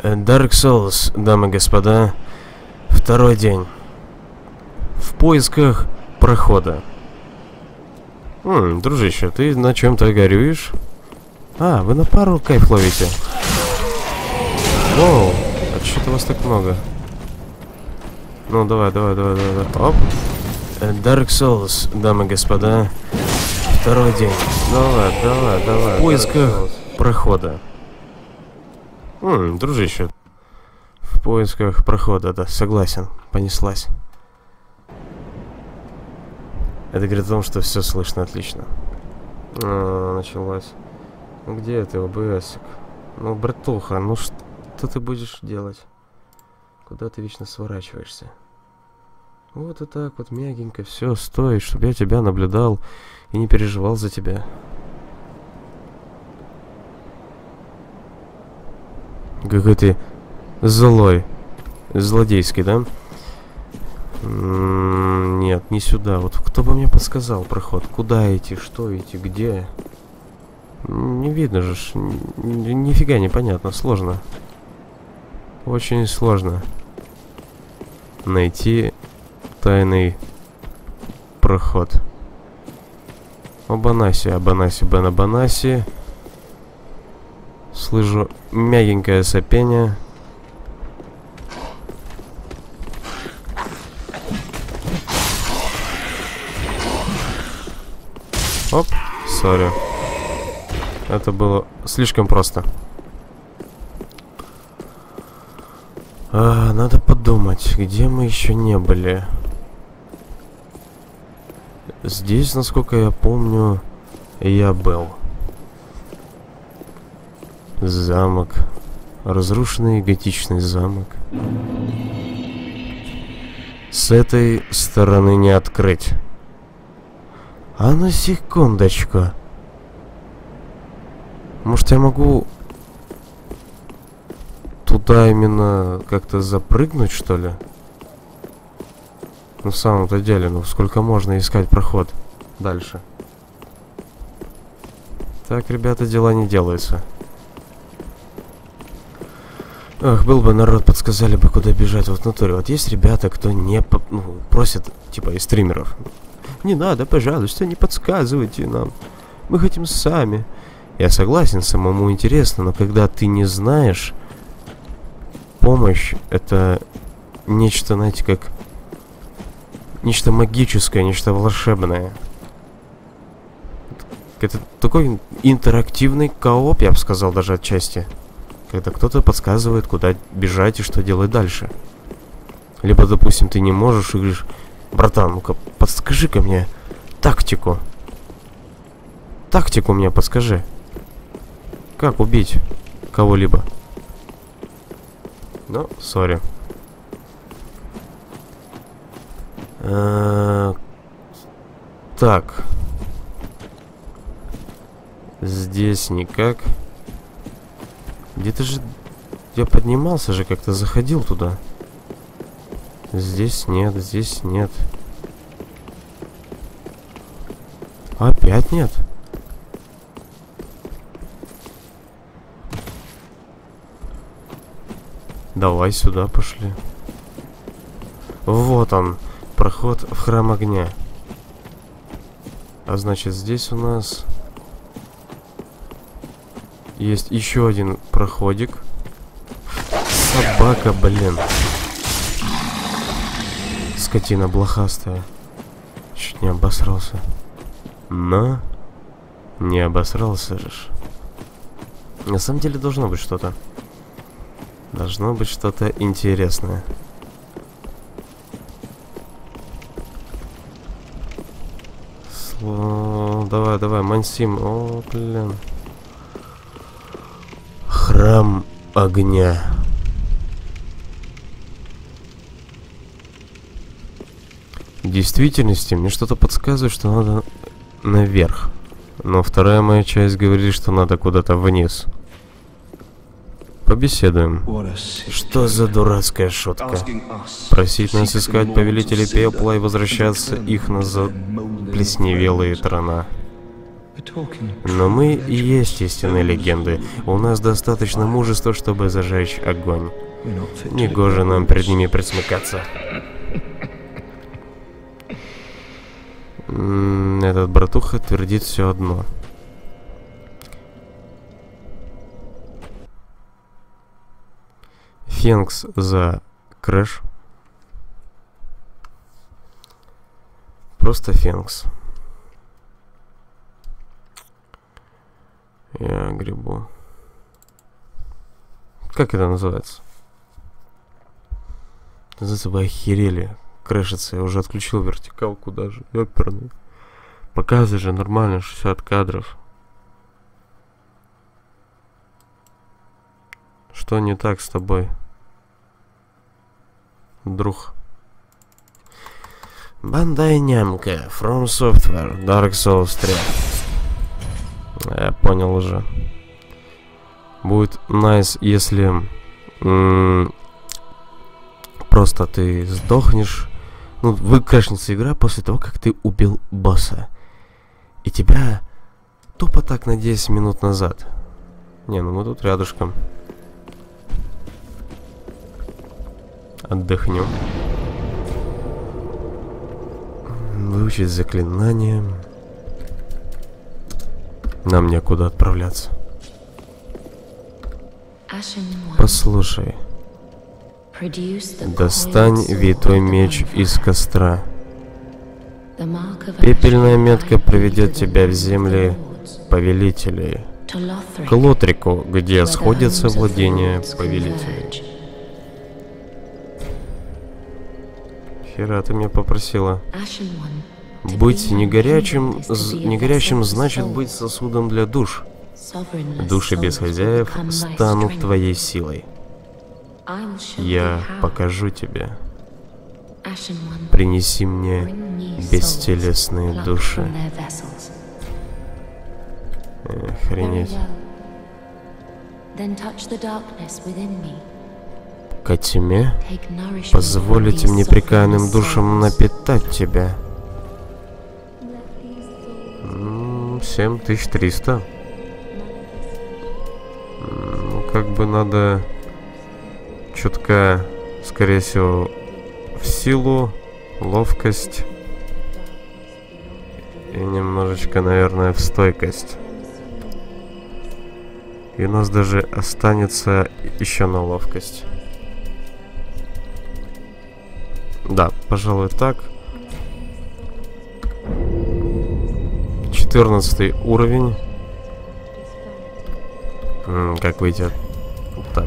Dark Souls, дамы и господа, второй день. В поисках прохода. Дружище, ты на чем-то горюешь? А, вы на пару кайф ловите. Воу, а что-то вас так много. Ну, давай. Оп. Dark Souls, дамы и господа, второй день. Давай. В поисках прохода. Дружище. В поисках прохода, да, согласен. Понеслась. Это говорит о том, что все слышно отлично. Началось. Ну где ты, ОБСик? Ну, братуха, ну что ты будешь делать? Куда ты вечно сворачиваешься? Вот и так вот мягенько все стоит, чтобы я тебя наблюдал и не переживал за тебя. Какой ты злой. Злодейский, да? Нет, не сюда. Вот кто бы мне подсказал проход? Куда идти? Что идти? Где? Не видно же. Нифига непонятно. Сложно. Очень сложно найти тайный проход. Обанаси, Бен-Абанаси. Слышу мягенькое сопение. Оп, сори. Это было слишком просто. Надо подумать, где мы еще не были. Здесь, насколько я помню, я был. Замок. Разрушенный готичный замок. С этой стороны не открыть. А на секундочку. Может, я могу туда именно как-то запрыгнуть, что ли? Ну, в самом-то деле, ну, сколько можно искать проход дальше? Так, ребята, дела не делаются. Ах, был бы народ, подсказали бы, куда бежать. Вот в натуре. Вот есть ребята, кто не просят, типа, из стримеров. Не надо, пожалуйста, не подсказывайте нам. Мы хотим сами. Я согласен, самому интересно, но когда ты не знаешь, помощь — это нечто, знаете, как... Нечто магическое, нечто волшебное. Это такой интерактивный кооп, я бы сказал, даже отчасти. Когда кто-то подсказывает, куда бежать и что делать дальше. Либо, допустим, ты не можешь и говоришь: братан, ну-ка, подскажи-ка мне тактику. Тактику мне подскажи. Как убить кого-либо? Ну, сори. Так. Здесь никак. Где-то же... Я поднимался же, как-то заходил туда. Здесь нет, здесь нет. Опять нет. Давай сюда пошли. Вот он, проход в храм огня. А значит, здесь у нас есть еще один проходик. Собака, блин. Скотина блохастая. Чуть не обосрался. Но не обосрался же. На самом деле должно быть что-то. Должно быть что-то интересное. Давай, Мансим. О, блин. Храм огня. В действительности мне что-то подсказывает, что надо наверх. Но вторая моя часть говорит, что надо куда-то вниз. Побеседуем. Что за дурацкая шутка? Просить нас искать повелителей пепла и возвращаться их назад в плесневелые трона. Но мы и есть истинные легенды. У нас достаточно мужества, чтобы зажечь огонь. Негоже нам перед ними присмыкаться. Этот братуха твердит все одно. Фенкс за крэш. Просто Фенкс. Я грибу. Как это называется? Называется, вы охерели. Крэшится, я уже отключил вертикалку даже. Ёперный. Показывай же нормально, 60 кадров. Что не так с тобой, друг? Bandai Namco, From Software, Dark Souls 3. Я понял уже. Будет nice, если просто ты сдохнешь. Ну, выкрэшнется игра после того, как ты убил босса. И тебя тупо так на 10 минут назад. Не, ну мы тут рядышком. Отдохнем. Выучить заклинание. Нам некуда отправляться. Послушай. Достань витой меч из костра. Пепельная метка приведет тебя в земли повелителей. К Лотрику, где сходятся владения повелителей. Хера, ты меня попросила. Быть не горячим значит быть сосудом для душ. Души без хозяев станут твоей силой. Я покажу тебе. Принеси мне бестелесные души. Охренеть. Ко тьме позволите мне непрекаянным душам напитать тебя. 7300. Ну, как бы надо чутка, скорее всего, в силу, ловкость и немножечко, наверное, в стойкость. И у нас даже останется еще на ловкость. Да, пожалуй, так. 14 уровень. Как выйти? Так.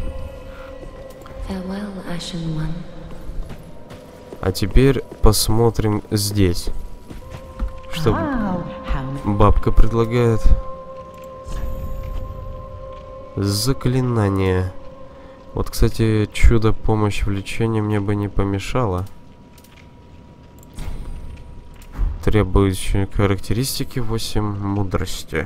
А теперь посмотрим здесь. Что бабка предлагает? Заклинание. Вот, кстати, чудо-помощь в лечении мне бы не помешала. Требующие характеристики 8 мудрости.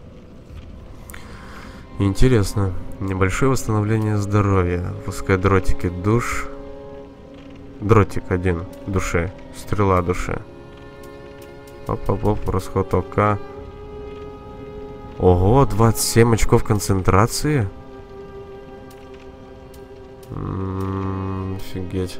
Интересно. Небольшое восстановление здоровья. Пускай дротики душ. Дротик 1 души. Стрела души. Оп-оп-оп, расход ОК. Ого, 27 очков концентрации. Офигеть.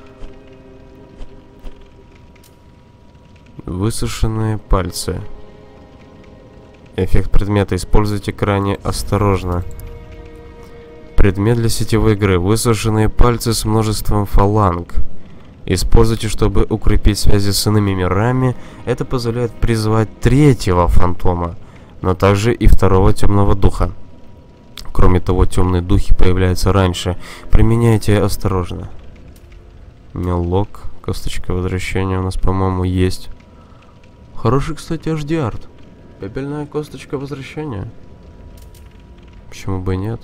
Высушенные пальцы. Эффект предмета используйте крайне осторожно. Предмет для сетевой игры. Высушенные пальцы с множеством фаланг. Используйте, чтобы укрепить связи с иными мирами. Это позволяет призвать третьего фантома, но также и второго темного духа. Кроме того, темные духи появляются раньше. Применяйте осторожно. Мелок. Косточка возвращения у нас, по-моему, есть. Хороший, кстати, HD-арт. Пепельная косточка возвращения. Почему бы и нет?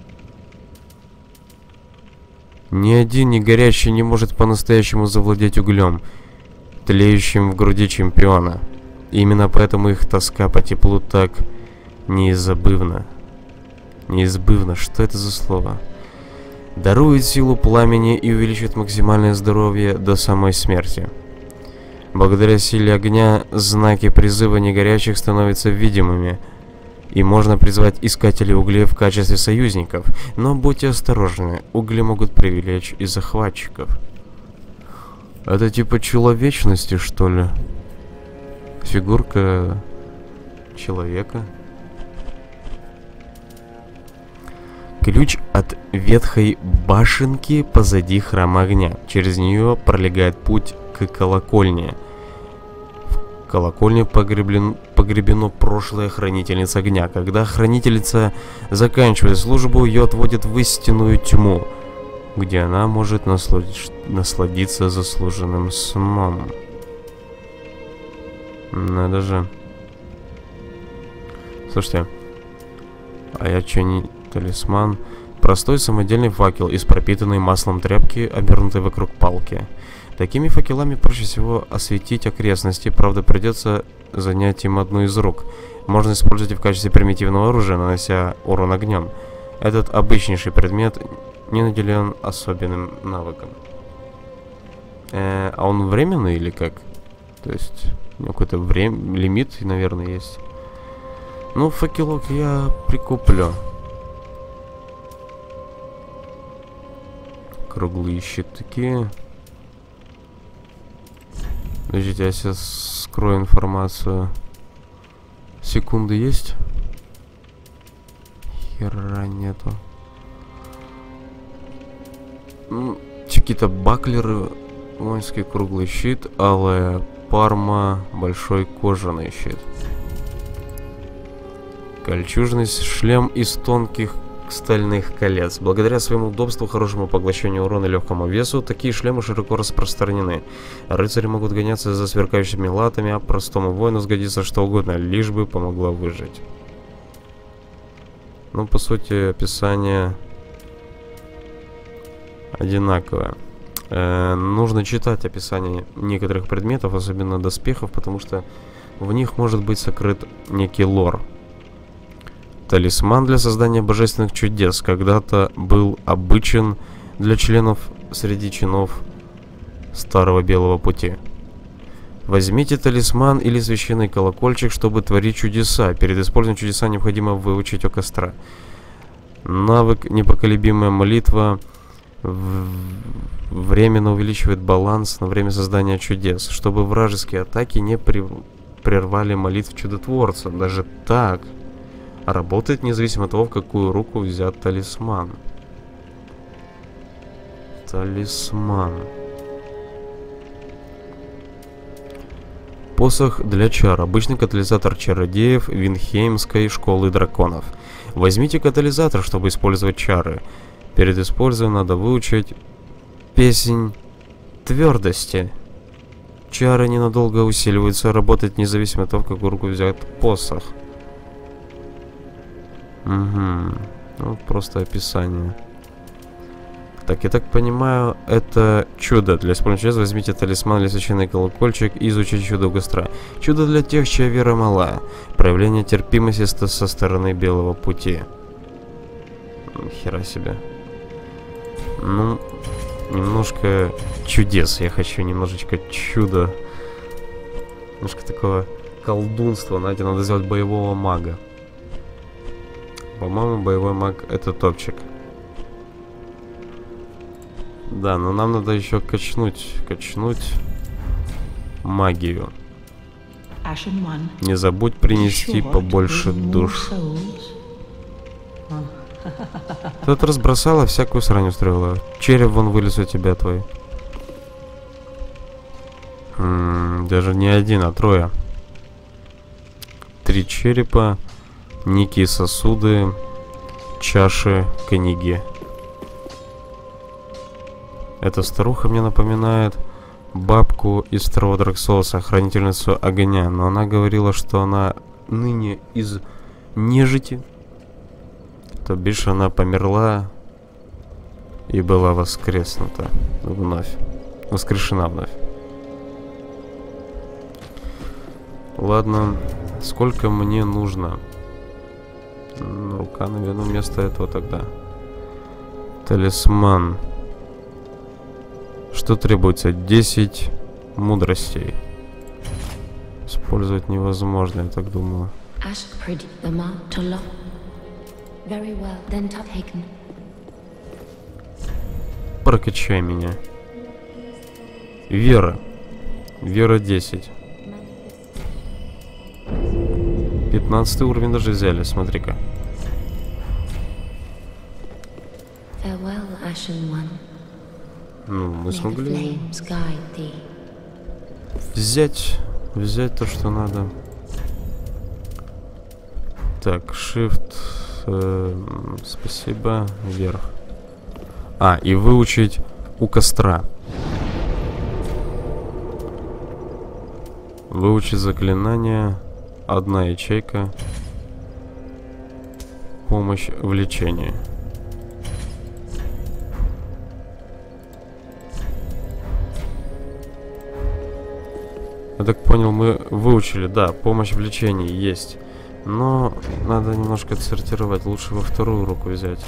Ни один не горящий не может по-настоящему завладеть углем, тлеющим в груди чемпиона. И именно поэтому их тоска по теплу так неизбывна. Неизбывно. Что это за слово? Дарует силу пламени и увеличит максимальное здоровье до самой смерти. Благодаря силе огня знаки призыва негорячих становятся видимыми, и можно призвать искателей углей в качестве союзников. Но будьте осторожны, угли могут привлечь и захватчиков. Это типа человечности, что ли? Фигурка человека. Ключ от ветхой башенки позади храма огня. Через нее пролегает путь к колокольне. В колокольне погребено прошлое хранительница огня. Когда хранительница заканчивает службу, ее отводят в истинную тьму, где она может насладиться заслуженным сном. Надо же. Слушайте, а я че не... Талисман. Простой самодельный факел из пропитанной маслом тряпки, обернутой вокруг палки. Такими факелами проще всего осветить окрестности, правда придется занять им одну из рук. Можно использовать в качестве примитивного оружия, нанося урон огнем. Этот обычнейший предмет не наделен особенным навыком. А он временный или как? То есть у него какой-то лимит, наверное, есть. Ну, факелок я прикуплю. Круглые щитки. Подождите, я сейчас скрою информацию. Секунды есть? Хера нету. Ну, какие-то баклеры. Воинский круглый щит. Алая парма. Большой кожаный щит. Кольчужный шлем из тонких стальных колец. Благодаря своему удобству, хорошему поглощению урона и легкому весу, такие шлемы широко распространены. Рыцари могут гоняться за сверкающими латами, а простому воину сгодится что угодно, лишь бы помогло выжить. Ну, по сути, описание одинаковое. Нужно читать описание некоторых предметов, особенно доспехов, потому что в них может быть сокрыт некий лор. Талисман для создания божественных чудес когда-то был обычен для членов среди чинов Старого Белого Пути. Возьмите талисман или священный колокольчик, чтобы творить чудеса. Перед использованием чудеса необходимо выучить у костра. Навык «Непоколебимая молитва» временно увеличивает баланс на время создания чудес, чтобы вражеские атаки не прервали молитв чудотворца. Даже так... Работает независимо от того, в какую руку взят талисман. Талисман. Посох для чар. Обычный катализатор чародеев Винхеймской школы драконов. Возьмите катализатор, чтобы использовать чары. Перед использованием надо выучить песнь твердости. Чары ненадолго усиливаются, работает независимо от того, в какую руку взят посох. Угу. Ну, просто описание. Так, я так понимаю, это чудо. Для использования чудес возьмите талисман или священный колокольчик и изучите чудо у костра. Чудо для тех, чья вера мала. Проявление терпимости со стороны Белого Пути. Хера себе. Ну, немножко чудес. Я хочу немножечко чуда. Немножко такого колдунства. Знаете, надо сделать боевого мага. По-моему, боевой маг это топчик. Да, но нам надо еще качнуть магию. Не забудь принести побольше душ. Тут разбросала, всякую срань устроила. Череп вон вылез у тебя твой. Даже не один, а трое. 3 черепа. Некие сосуды, чаши, книги. Эта старуха мне напоминает бабку из второго Dark Souls, хранительницу огня. Но она говорила, что она ныне из нежити. То бишь она померла и была воскреснута вновь. Воскрешена вновь. Ладно, сколько мне нужно? Рука, наверное, вместо этого тогда. Талисман. Что требуется? 10 мудростей. использовать невозможно, я так думаю. Прокачай меня. Вера. Вера 10. 15 уровень даже взяли, смотри-ка. Ну, мы смогли взять то, что надо. Так, Shift, спасибо, вверх. А, и выучить у костра. Выучить заклинание. Одна ячейка. Помощь в лечении. Я так понял, мы выучили, да, помощь в лечении есть. Но надо немножко отсортировать. Лучше во вторую руку взять.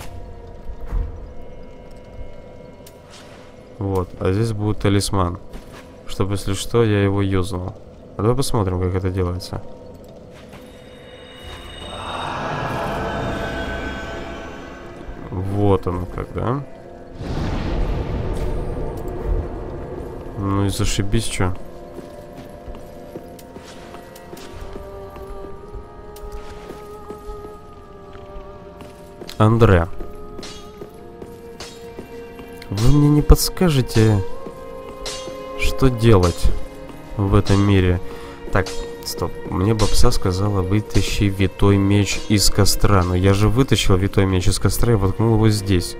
Вот, а здесь будет талисман. Чтобы, если что, я его юзнул. А давай посмотрим, как это делается. Вот оно как, да? Ну и зашибись, чё. Андре, вы мне не подскажете, что делать в этом мире? Так, стоп, мне бабса сказала, вытащи витой меч из костра. Но я же вытащил витой меч из костра и воткнул его здесь.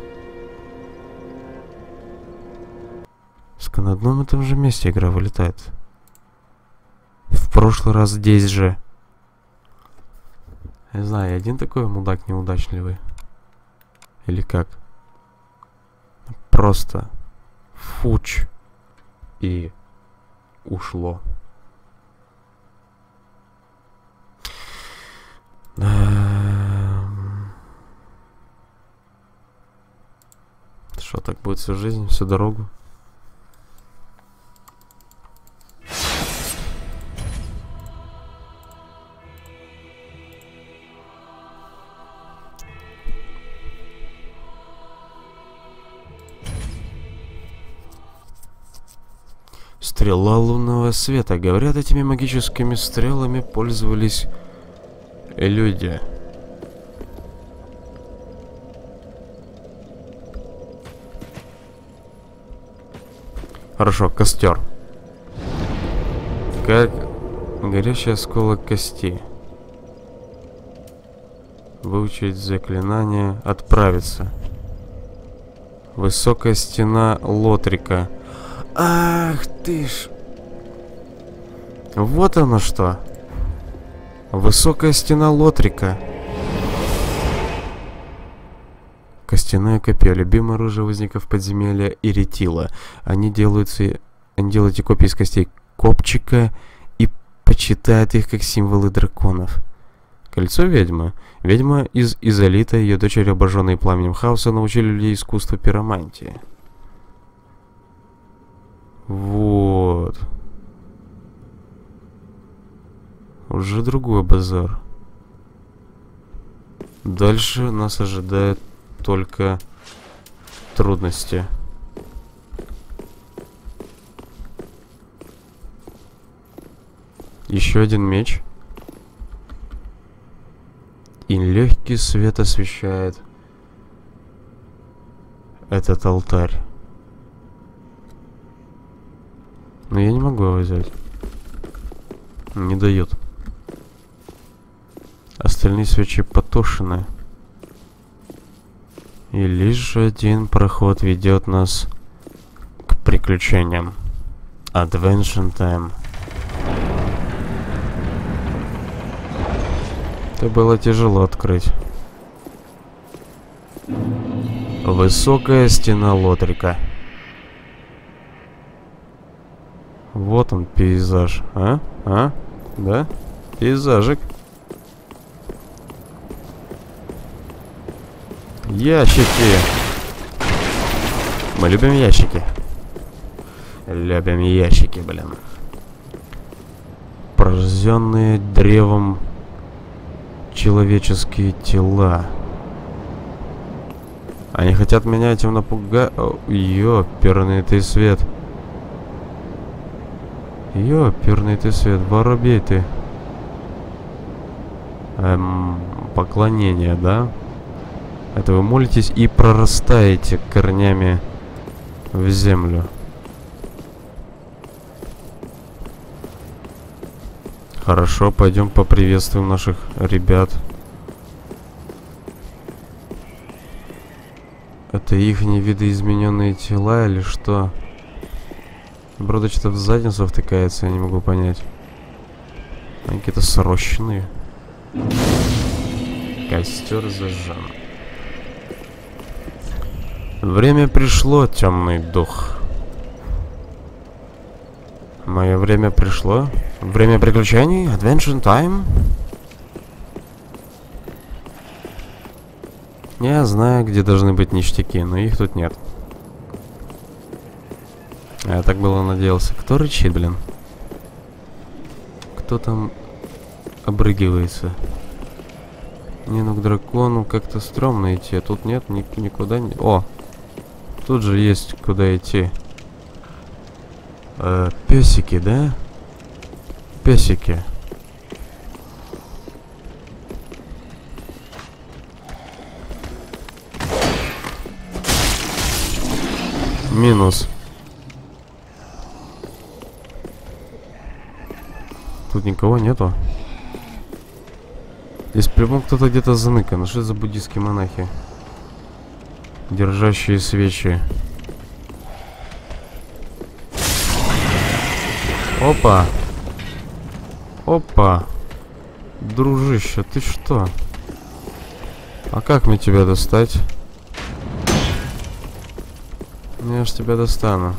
На одном и том же месте игра вылетает. В прошлый раз здесь же. Я знаю, я один такой мудак неудачливый. Или как? Просто фуч. И ушло. Что, так будет всю жизнь, всю дорогу? Стрела лунного света. Говорят, этими магическими стрелами пользовались люди. Хорошо, костер. Как горящий осколок кости. Выучить заклинание. Отправиться. Высокая стена Лотрика. Ах ты ж. Вот оно что. Высокая стена Лотрика. Костяное копье. Любимое оружие узников подземелья Иритила. Они делают эти копья из костей копчика и почитают их как символы драконов. Кольцо ведьмы. Ведьма из Изолита, ее дочери, обожженные пламенем хаоса, научили людей искусству пиромантии. Вот. Уже другой базар. Дальше нас ожидают только трудности. Еще один меч. И легкий свет освещает этот алтарь. Но я не могу его взять. Не дает. Остальные свечи потушены. И лишь один проход ведет нас к приключениям. Adventure Time. Это было тяжело открыть. Высокая стена Лотрика. Вот он, пейзаж. Да? Пейзажик. Ящики. Мы любим ящики. Любим ящики, блин. пронзенные древом человеческие тела. Они хотят меня этим напугать. Ёперный ты свет. Ёперный ты свет. Воробей ты. Поклонение, да? Это вы молитесь и прорастаете корнями в землю. Хорошо, пойдем поприветствуем наших ребят. Это их видоизмененные тела или что? Брода что-то в задницу втыкается, я не могу понять. Они какие-то срощенные. Костер зажжен. Время пришло, темный дух. Мое время пришло. Время приключений. Adventure time. Я знаю, где должны быть ништяки, но их тут нет. Я так было надеялся. Кто рычит, блин? Кто там обрыгивается? Не, ну к дракону как-то стрёмно идти. А тут нет никуда не... О! Тут же есть куда идти. Песики, да? Песики. Минус. Тут никого нету. Здесь прямо кто-то где-то заныкан. Ну что это за буддийские монахи? Держащие свечи. Опа. Опа. Дружище, ты что? А как мне тебя достать? Я ж тебя достану.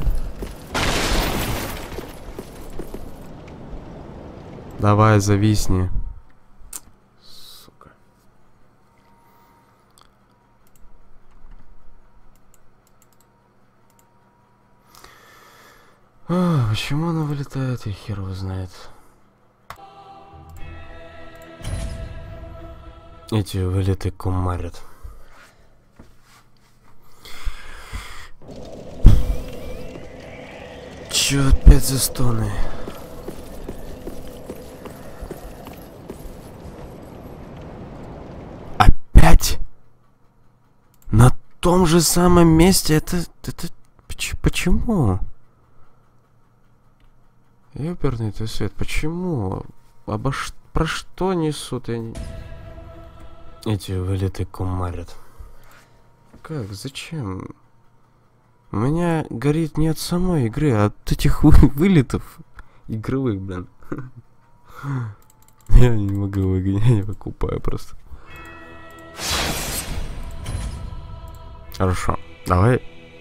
Давай, зависни. Сука. Почему она вылетает, я хер его знает. Эти вылеты кумарят. Чё опять за стоны? Опять? На том же самом месте? Это почему? Ёперный ты свет, почему? Про что несут они? Эти вылеты кумарят. Как? Зачем? У меня горит не от самой игры, а от этих вылетов игровых, блин. Я не могу выгонять, я не покупаю просто. Хорошо, давай.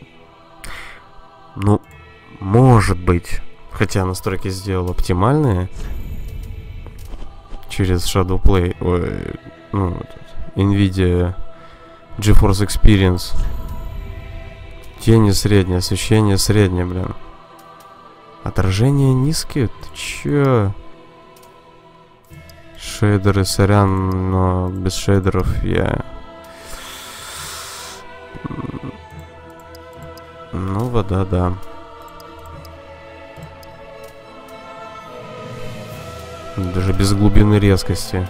Ну, может быть. Хотя настройки сделал оптимальные. Через Shadow Play. Ой, ну, NVIDIA GeForce Experience. Тени средние, освещение среднее, блин. Отражение низкие? Ты чё? Шейдеры, сорян, но без шейдеров я... Ну, вода, да. Даже без глубины резкости.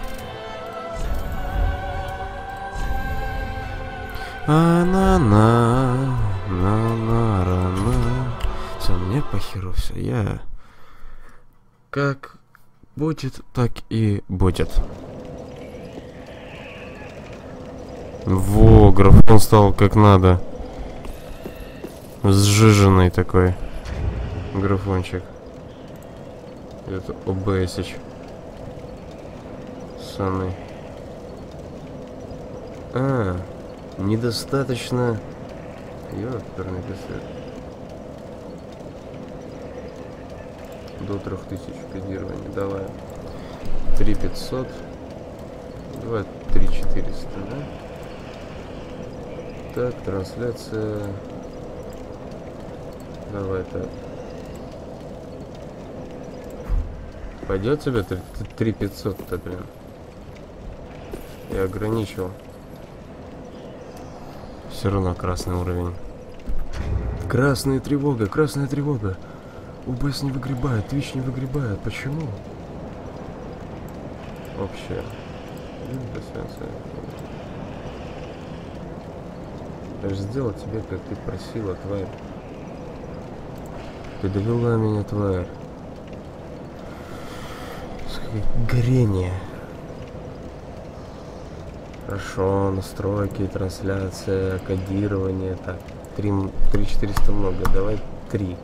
На-на-на. Все, мне похеру все. Я... Как будет, так и будет. Во, графон стал как надо. Сжиженный такой графончик. Это ОБСич. Саный. Недостаточно. Ёперный косяк. До 3000 кодирования. Давай. 3500. Давай 3400, да? Так, трансляция. Давай так. Пойдет тебе 3500-то, блин. Я ограничил. Все равно красный уровень. Красная тревога, красная тревога. УБС не выгребает, Twitch не выгребает. Почему? Вообще. Я же сделал тебе, как ты просила, тварь. Ты довела меня, тварь. Горение. Хорошо, настройки, трансляция, кодирование. Так, 3400 много. Давай 3.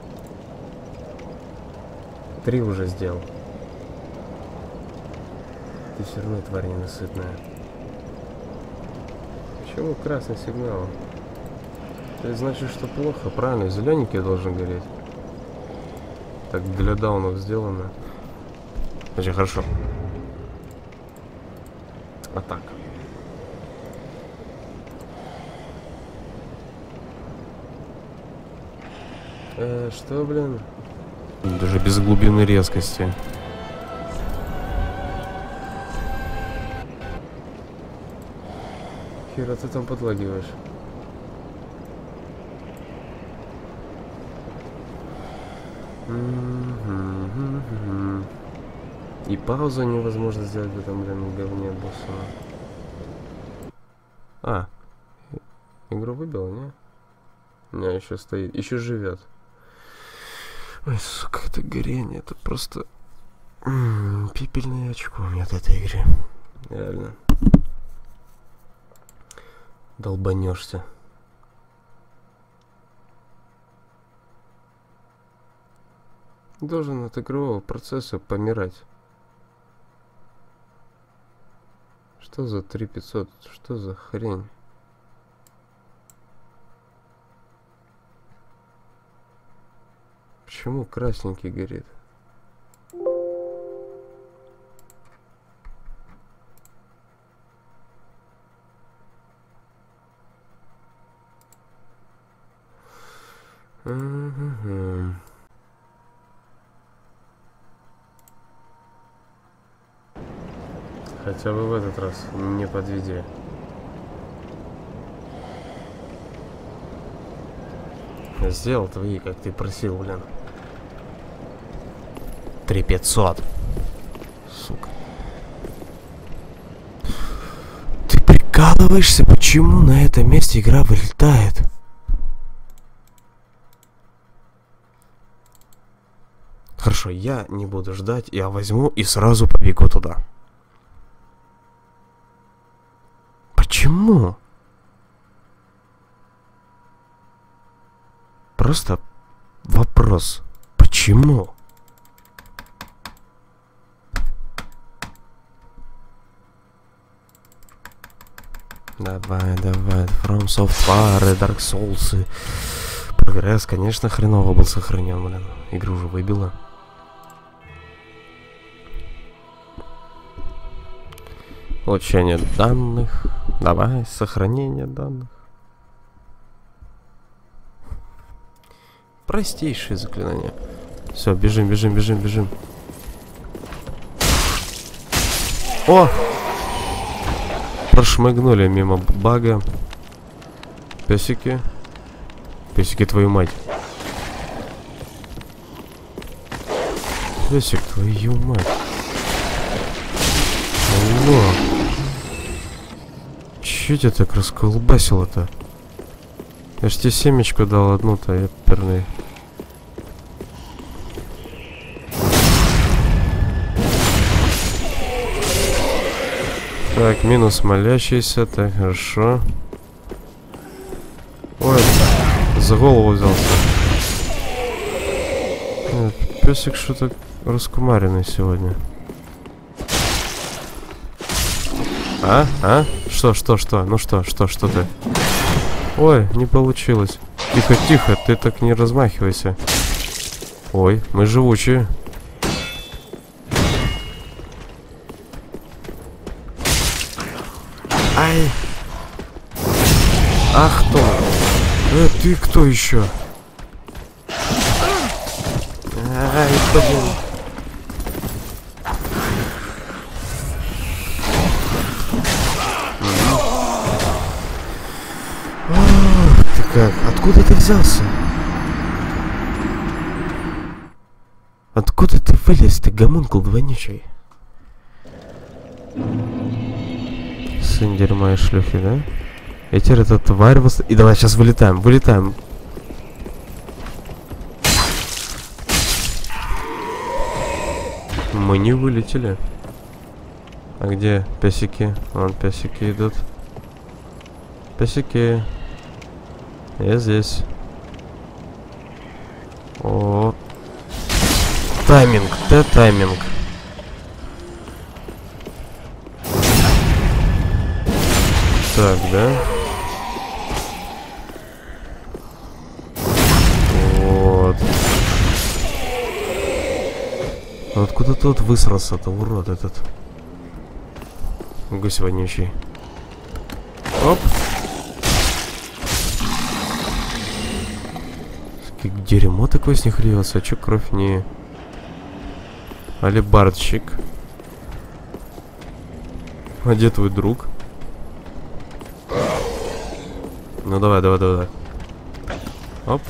3 уже сделал. Ты все равно тварь ненасытная. Почему красный сигнал? Это значит, что плохо, правильно? Зелененький должен гореть. Так, для даунов сделано. Очень хорошо. А так. Что, блин? Даже без глубины резкости. Хера ты там подлагиваешь. И паузу невозможно сделать в этом, блин, говне босса. А, игру выбил, не? Не, еще стоит, еще живет. Ой, сука, это горение, это просто пепельное очко у меня от этой игры. Реально. Долбанешься. Должен от игрового процесса помирать. Что за 3500? Что за хрень? Почему красненький горит? Хотя бы в этот раз не подведи. Я сделал твои, как ты просил, блин. 3500. Сука. Ты прикалываешься? Почему на этом месте игра вылетает? Хорошо, я не буду ждать, я возьму и сразу побегу туда. Почему? Просто вопрос. Почему? Давай, давай. From Software, Dark Souls. Прогресс, конечно, хреново был сохранен, блин. Игру уже выбило. Получение данных. Давай, сохранение данных. Простейшее заклинание. Все, бежим, бежим, бежим, бежим. О! Прошмыгнули мимо бага. Песики. Песики, твою мать. Песик, твою мать. Алло. Че тебя так расколбасило-то? Я ж тебе семечку дал одну-то, я перный. Так, минус молящийся, так, хорошо. Ой, за голову взялся. Песик что-то раскумаренный сегодня. А? Что? Ну что ты? Ой, не получилось. Тихо, тихо, ты так не размахивайся. Ой, мы живучие. Ай! Ах, кто? Ты кто еще? Ай, блин. как? Откуда ты взялся? Откуда ты вылез, ты гомункул вонючий? Сын дерьма и шлюхи, да? И теперь эта тварь И давай сейчас вылетаем, вылетаем. Мы не вылетели. А где песики? Вон песики идут. Песики. Я здесь. О. Тайминг, да, тайминг. Так, да? Вот. Откуда тот высрался-то, урод этот? Гусь вонючий. Оп. Как дерьмо такое с них льется, а чё кровь не... Алибардщик. А где твой друг? Ну давай, давай, давай. Оп.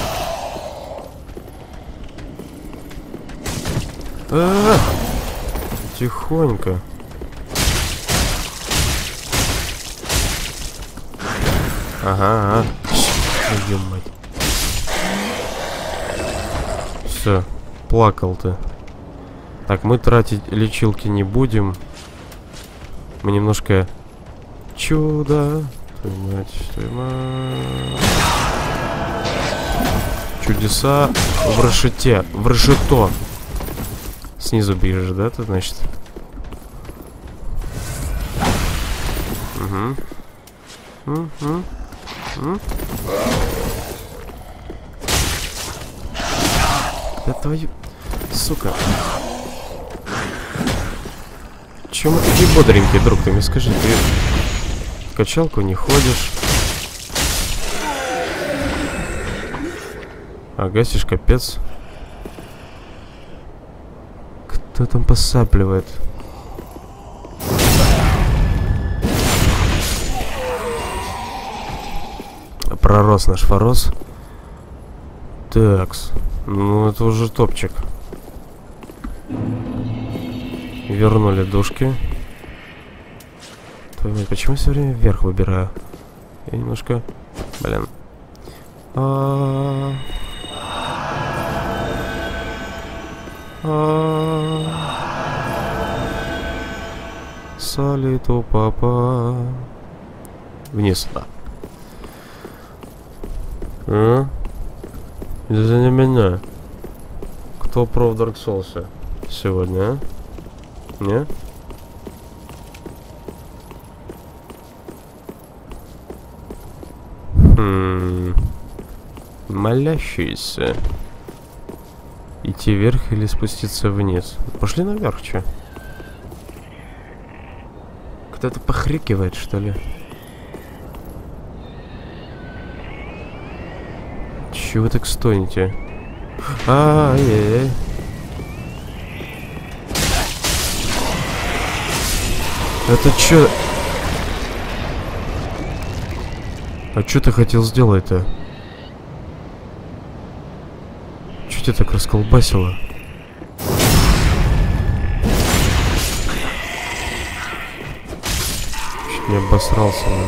Тихонько. Ага, ага. Твою мать. Все, плакал ты. Так, мы тратить лечилки не будем. Мы немножко... Чудо. Твою мать, твою мать. Чудеса в решете. В решето. Снизу бежишь, да, ты, значит? Угу. Да твою... Сука. Чё мы такие бодренькие, друг? Ты мне скажи, ты в качалку не ходишь? А гасишь, капец. Кто там посапливает? Пророс наш форос. Такс. Ну, это уже топчик. Вернули душки. Твою мать, почему я все время вверх выбираю? Я немножко... Блин. Солиту папа. Вниз, да. Это не меня. Кто про в Dark Souls сегодня, а? Не? Молящийся. Идти вверх или спуститься вниз? Пошли наверх, чё? Кто-то похрикивает, что ли? Чего вы так стонете? Ай-яй-яй. Это чё? А чё ты хотел сделать-то? Чё тебя так расколбасило? Чуть не обосрался, man.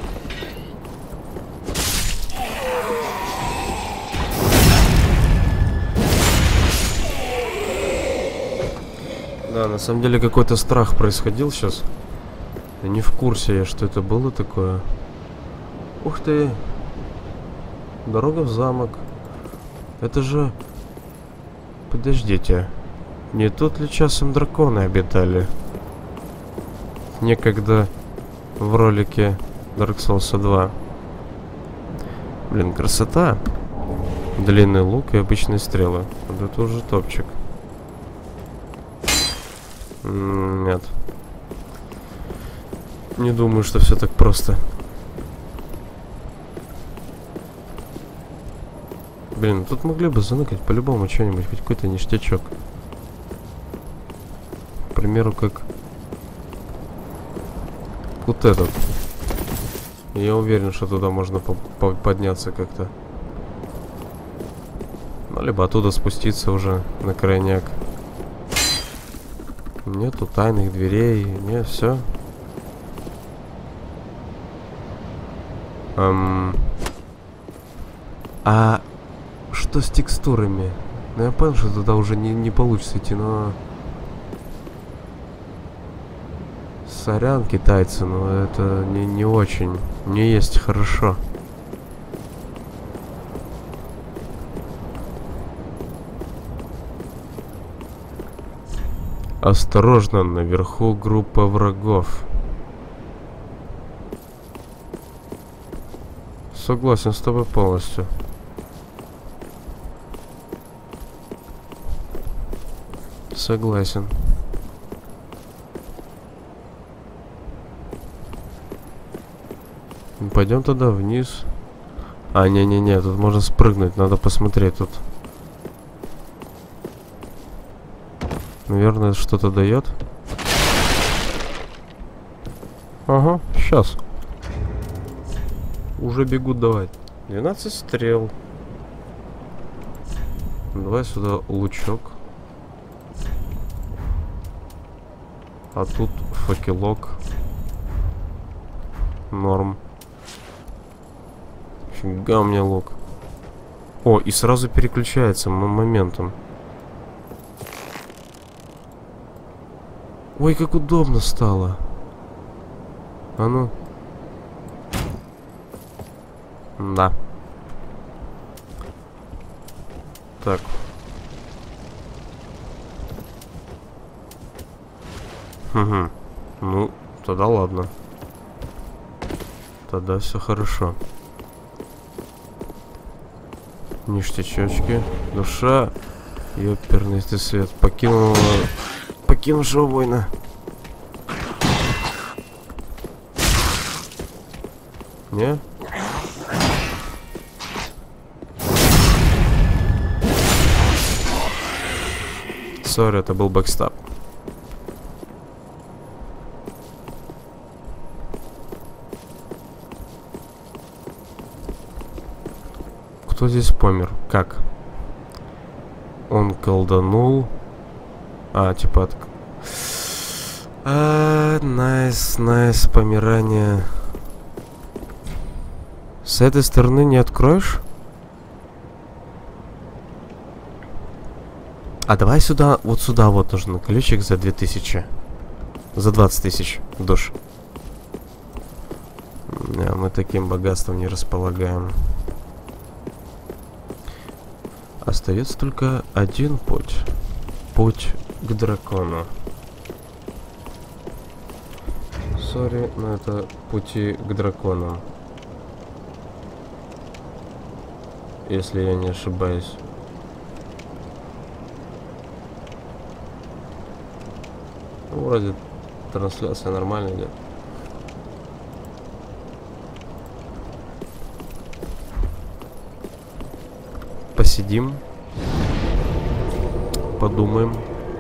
Да, на самом деле какой-то страх происходил сейчас. Я не в курсе я, что это было такое. Ух ты. Дорога в замок. Это же... Подождите. Не тут ли часом драконы обитали? Некогда в ролике Dark Souls 2. Блин, красота. Длинный лук и обычные стрелы. Вот это уже топчик. Нет. Не думаю, что все так просто. Блин, тут могли бы заныкать по-любому что-нибудь, хоть какой-то ништячок. К примеру, как вот этот. Я уверен, что туда можно подняться как-то. Ну, либо оттуда спуститься уже на крайняк. Нету тайных дверей. Не, все. А что с текстурами? Ну, я понял, что туда уже не получится идти, но... Сорян, китайцы, но это не очень. Не есть хорошо. Осторожно, наверху группа врагов. Согласен с тобой полностью. Согласен. Пойдем тогда вниз. А, не-не-не, тут можно спрыгнуть, надо посмотреть тут. Наверное, что-то дает. Ага, сейчас. Уже бегут давать. 12 стрел. Давай сюда лучок. А тут факелок. Норм. Фига у меня лук. О, и сразу переключается моментом. Ой, как удобно стало. А ну. Да. Так. Угу. Ну, тогда ладно. Тогда все хорошо. Ништячочки. Душа. Ёперный ты свет. Покинувшего воина. Не? Сори, это был бэкстап. Кто здесь помер? Как? Он колданул. А, типа от... Найс, помирание. С этой стороны не откроешь? А давай сюда вот нужен ключик за 2000. За 20 тысяч душ. Мы таким богатством не располагаем. Остается только один путь. Путь к дракону. Сори, но это пути к дракону. Если я не ошибаюсь. Вроде трансляция нормально идет. Посидим. Подумаем.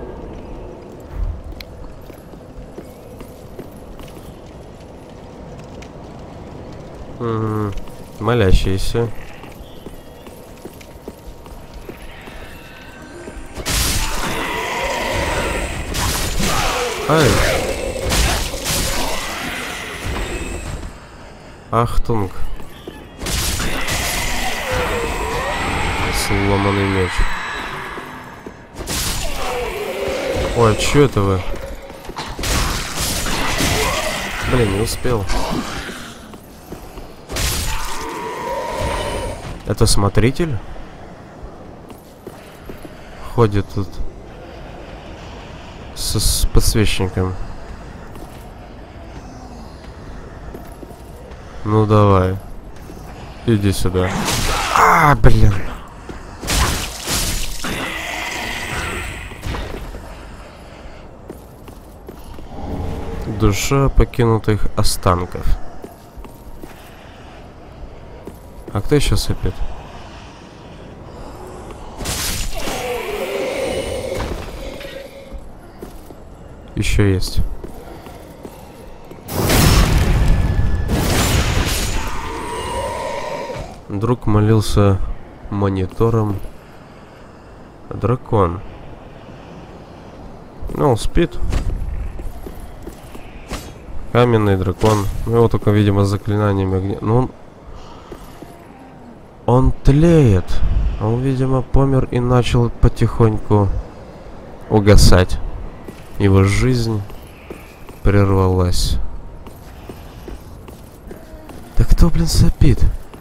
Молящиеся. Ай. Ахтунг. Сломанный меч. Ой, чё это вы? Блин, не успел. Это смотритель? Ходит тут с подсвечником. Ну давай. Иди сюда. А, блин. Душа покинутых останков. А кто еще сыпет? Еще есть. Друг молился монитором. Дракон. Ну, он спит. Каменный дракон. Ну, его только, видимо, с заклинаниями огня. Ну, он тлеет. Он, видимо, помер и начал потихоньку угасать. Его жизнь прервалась. Да кто, блин, сопит?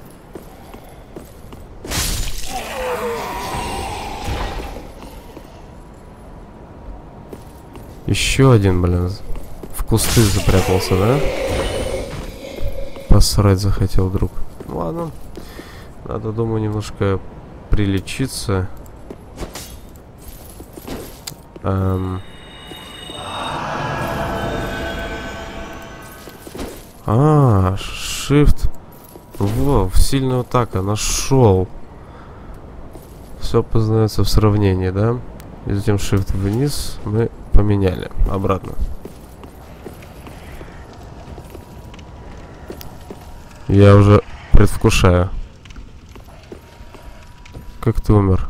Еще один, блин. В кусты запрятался, да? Посрать захотел друг. Ну, ладно. Надо, думаю, немножко прилечиться. Shift. Во, сильная атака. Нашел. Все познается в сравнении, да? И затем Shift вниз мы поменяли. Обратно. Я уже предвкушаю. Как ты умер?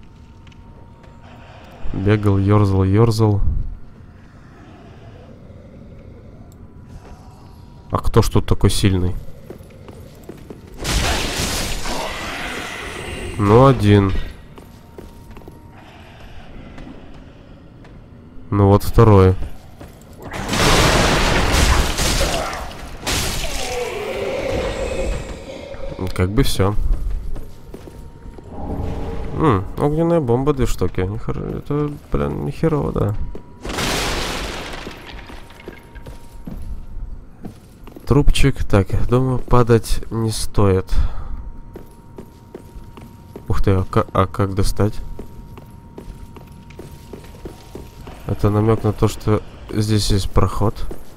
Бегал, ерзал, ерзал. А кто ж тут такой сильный? Ну, один. Ну вот второй. Как бы все. Огненная бомба, 2 штуки. Это прям не херово, да. Трубчик. Так, думаю, падать не стоит. Ух ты, а как достать? Это намек на то, что здесь есть проход.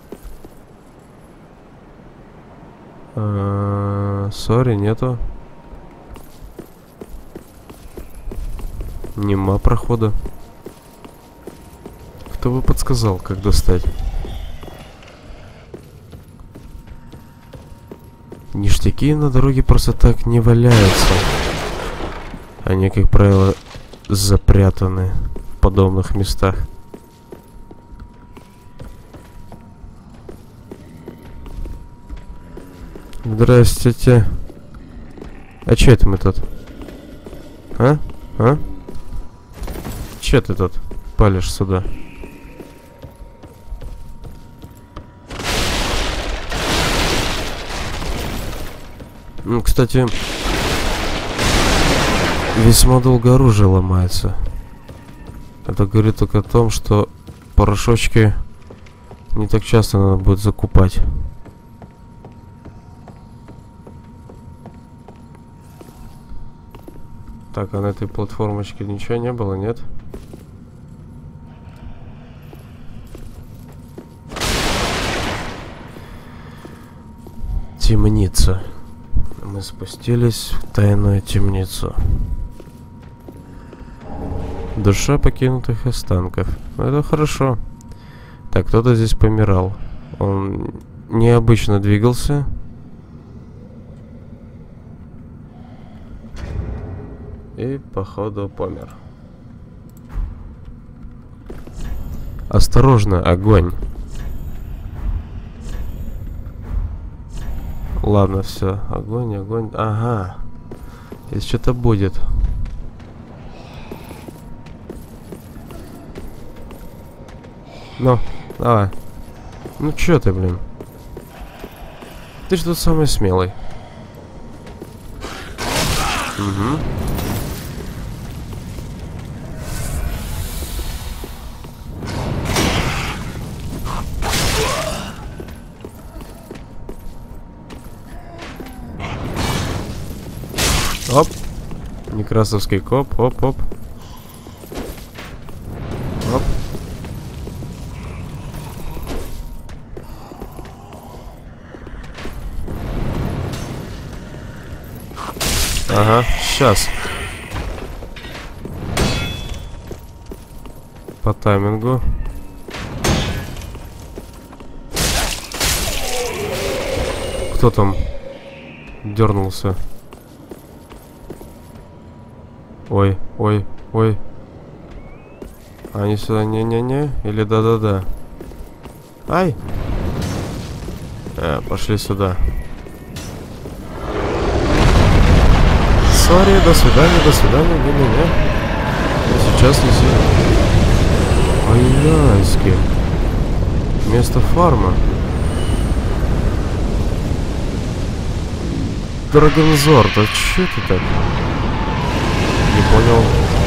Сори, нету. Нема прохода. Кто бы подсказал, как достать? Ништяки на дороге просто так не валяются. Они, как правило, запрятаны в подобных местах. Здравствуйте. А че это мы тут? А? Че ты тут палишь сюда? Ну, кстати, весьма долго оружие ломается. Это говорит только о том, что порошочки не так часто надо будет закупать. Так, а на этой платформочке ничего не было, нет? Темница. Мы спустились в тайную темницу. Душа покинутых останков. Это хорошо. Так, кто-то здесь помирал. Он необычно двигался. И, походу, помер. Осторожно, огонь. Ладно, все. Огонь, огонь. Ага. Здесь что-то будет. Ну, давай. Ну, чё ты, блин? Ты же тут самый смелый. Угу. Оп. Некрасовский коп. Оп-оп. Оп. Ага, сейчас. По таймингу. Кто там дернулся? Ой, ой, ой. Они сюда не-не-не? Или да-да-да? Ай! Пошли сюда. Сори, до свидания, не-не-не. Сейчас не сильно. Ай-яйски. Место фарма. Драгонзор, да чё ты так? Не понял.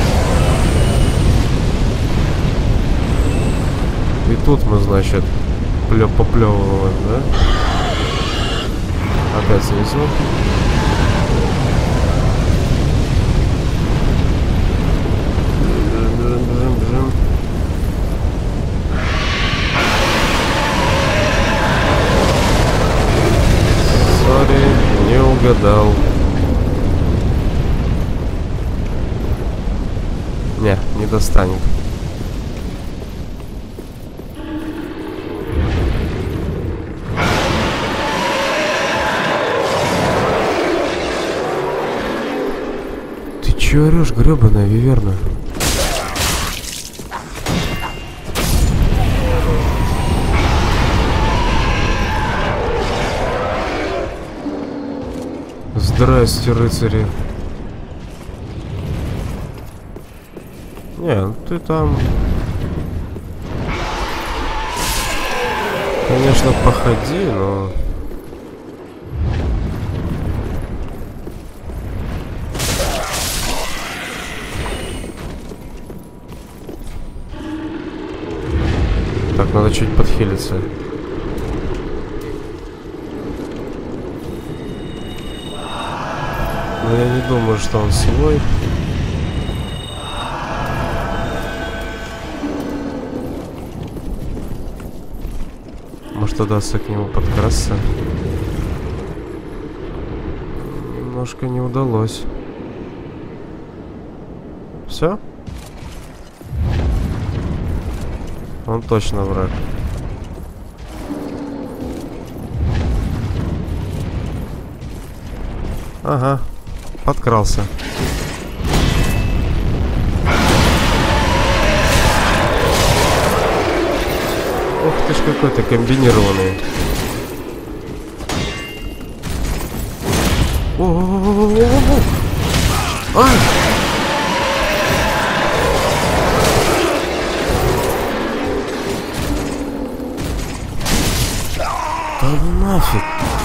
И тут мы, значит, поплевываем, да? Опять снизу. Бежим. Сори, не угадал. Не достанет. Ты чё орёшь, грёбаная виверна? Здрасте, рыцари. Не, ты там... Конечно, походи, но... Так, надо чуть подхилиться. Но я не думаю, что он свой. Может, удастся к нему подкрасться. Немножко не удалось. Все? Он точно враг. Ага, подкрался. Ух ты ж, какой-то комбинированный. О-о-о-о-о-о-о! Ай! Да ну нафиг!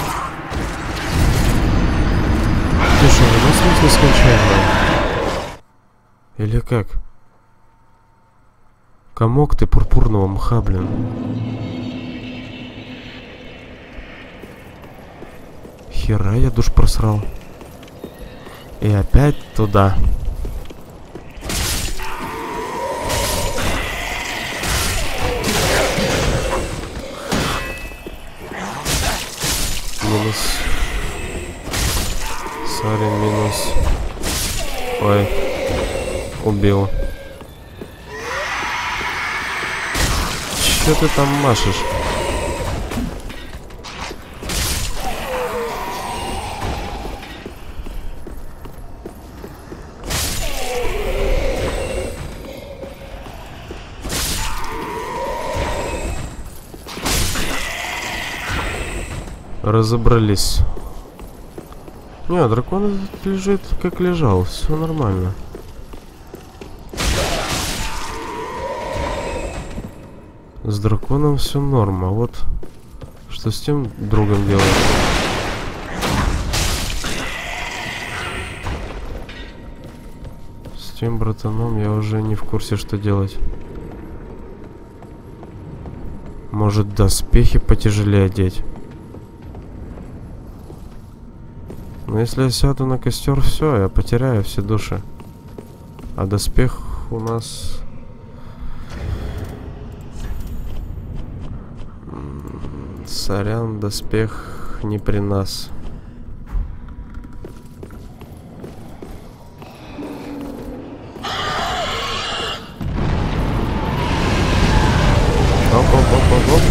Ты что, у нас нет нескончаемого? Или как? Комок ты пурпурного мха, блин. Хера я душ просрал. И опять туда. Минус. Сори, минус. Ой. Убил. Чё ты там машешь? Разобрались. Не, дракон лежит как лежал, все нормально. С драконом все норма. Вот что с тем другом делать? С тем братаном я уже не в курсе, что делать. Может, доспехи потяжелее одеть? Но если я сяду на костер, все, я потеряю все души. А доспех у нас... Сорян, доспех не при нас. Оп-оп-оп-оп-оп.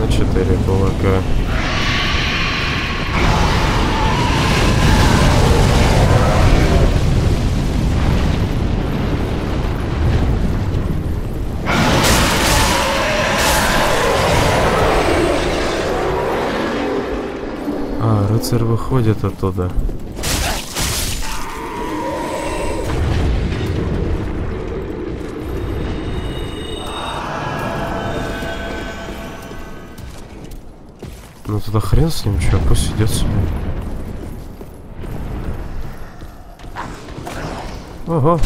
4 кулака. А, рыцарь выходит оттуда. Ну тогда хрен с ним, чё, пусть идет себе. Ого.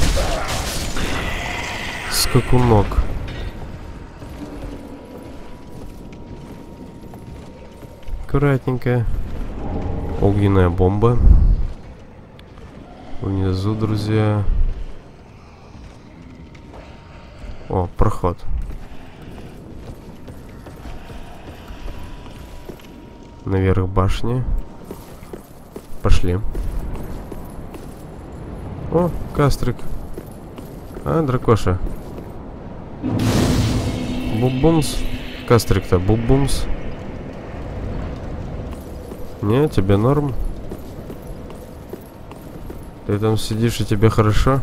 Скакунок. Аккуратненько. Огненная бомба. Внизу, друзья. О, проход. Наверх башни. Пошли. О, кастрик. А, дракоша. Бубумс. Кастрик-то бубумс. Не, тебе норм. Ты там сидишь и тебе хорошо.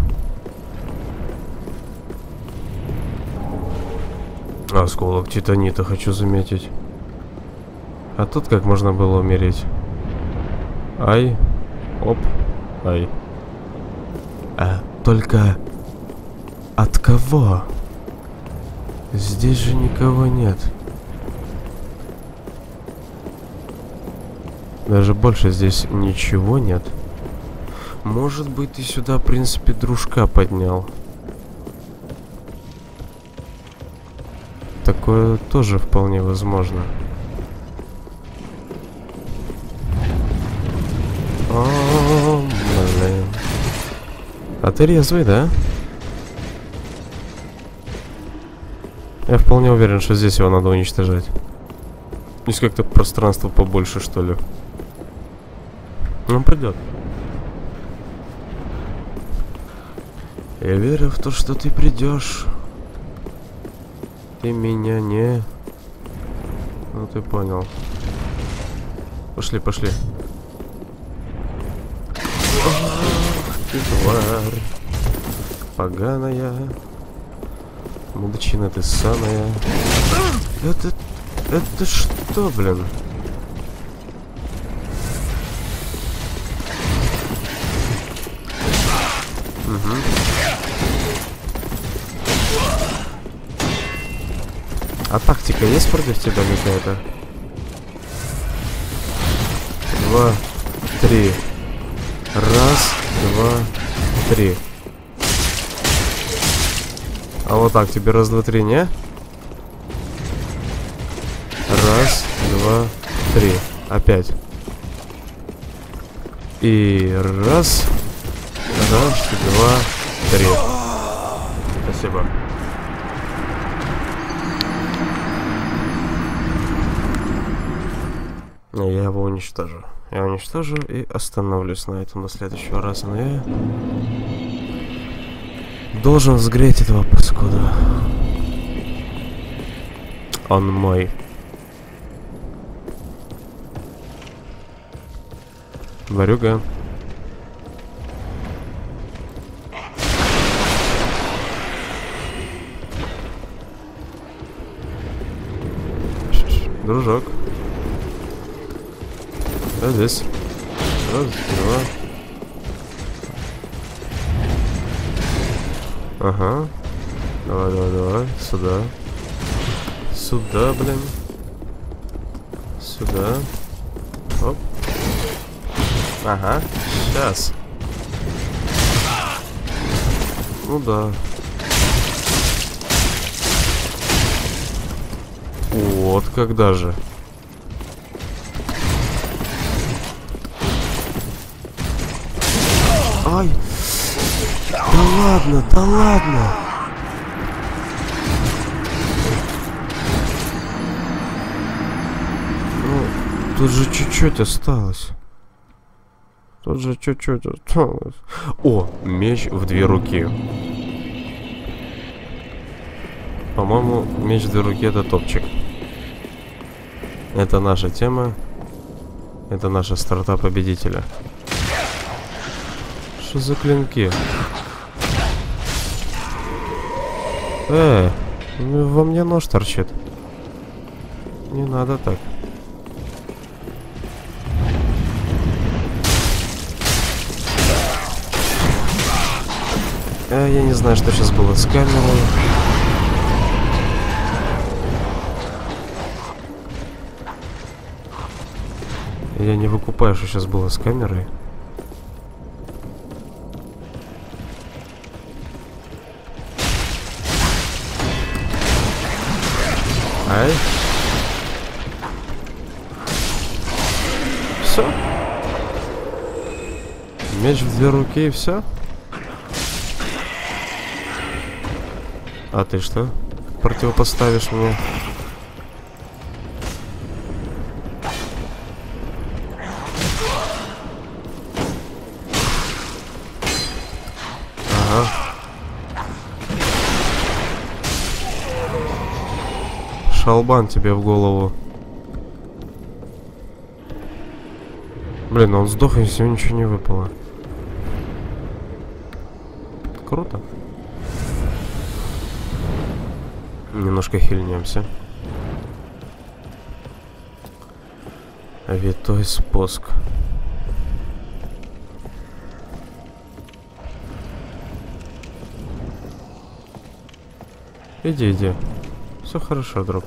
Осколок титанита хочу заметить. А тут как можно было умереть? Ай. Оп. Ай. А только от кого? Здесь же никого нет. Даже больше здесь ничего нет. Может быть, ты сюда, в принципе, дружка поднял. Такое тоже вполне возможно. О, блин. А ты резвый, да? Я вполне уверен, что здесь его надо уничтожать. Здесь как-то пространство побольше, что ли. Он придет. Я верю в то, что ты придешь. Ты меня не... Ну ты понял. Пошли, пошли. Ты тварь поганая. Мудачина ты самая. Это что, блин? Угу. А тактика есть против тебя какая-то? 2, 3. Раз, 2, 3. А вот так тебе раз, два, три, не? Раз, два, три. Опять. И раз, два, три. Спасибо. Я его уничтожу. Я уничтожу и остановлюсь на этом до следующего раза. Но я должен взгреть этого паскуда. Он мой. Ворюга. Дружок. Да, здесь. Раз, два. Ага. Давай, давай, давай. Сюда. Сюда, блин. Сюда. Оп. Ага. Сейчас. Ну да. Вот когда же. Ай! Да ладно, да ладно! Ну, тут же чуть-чуть осталось. Тут же чуть-чуть осталось. О, меч в 2 руки. По-моему, меч в 2 руки это топчик. Это наша тема. Это наша старта победителя. Что за клинки? Во мне нож торчит. Не надо так. Я не знаю, что сейчас было с камерой. Я не выкупаю, что сейчас было с камерой. Ай. Все. Меч в 2 руки и все. А ты что? Противопоставишь мне? Ага. Шалбан тебе в голову. Блин, он сдох, и все, ничего не выпало. Круто. Немножко хильнемся. Витой спуск. Иди, иди. Все хорошо, друг.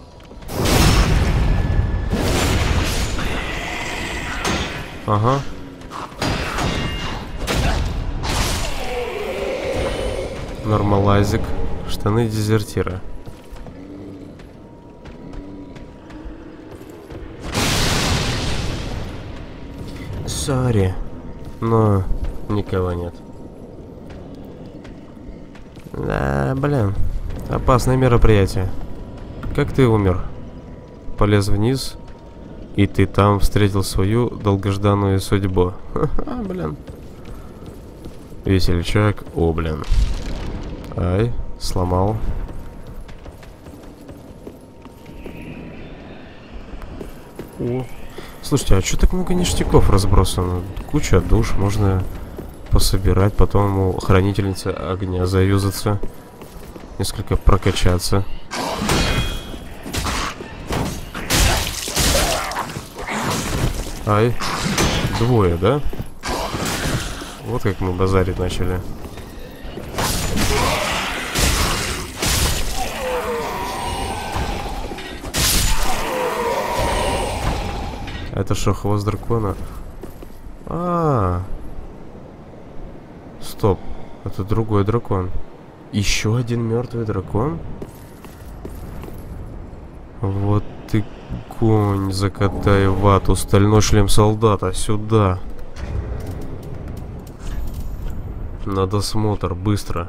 Ага. Нормалайзик. Штаны дезертира. Сори, но никого нет. Да, блин. Опасное мероприятие. Как ты умер? Полез вниз, и ты там встретил свою долгожданную судьбу. Ха-ха, блин. Весельчак, о, блин. Ай, сломал. О. Слушайте, а что так много ништяков разбросано? Куча душ, можно пособирать, потом у хранительницы огня заюзаться. Несколько прокачаться. Ай, 2, да? Вот как мы базарить начали. Это что, хвост дракона? Стоп. Это другой дракон. Еще один мертвый дракон? Вот ты конь, закатай вату. Стальной шлем солдата. Сюда. На досмотр. Быстро.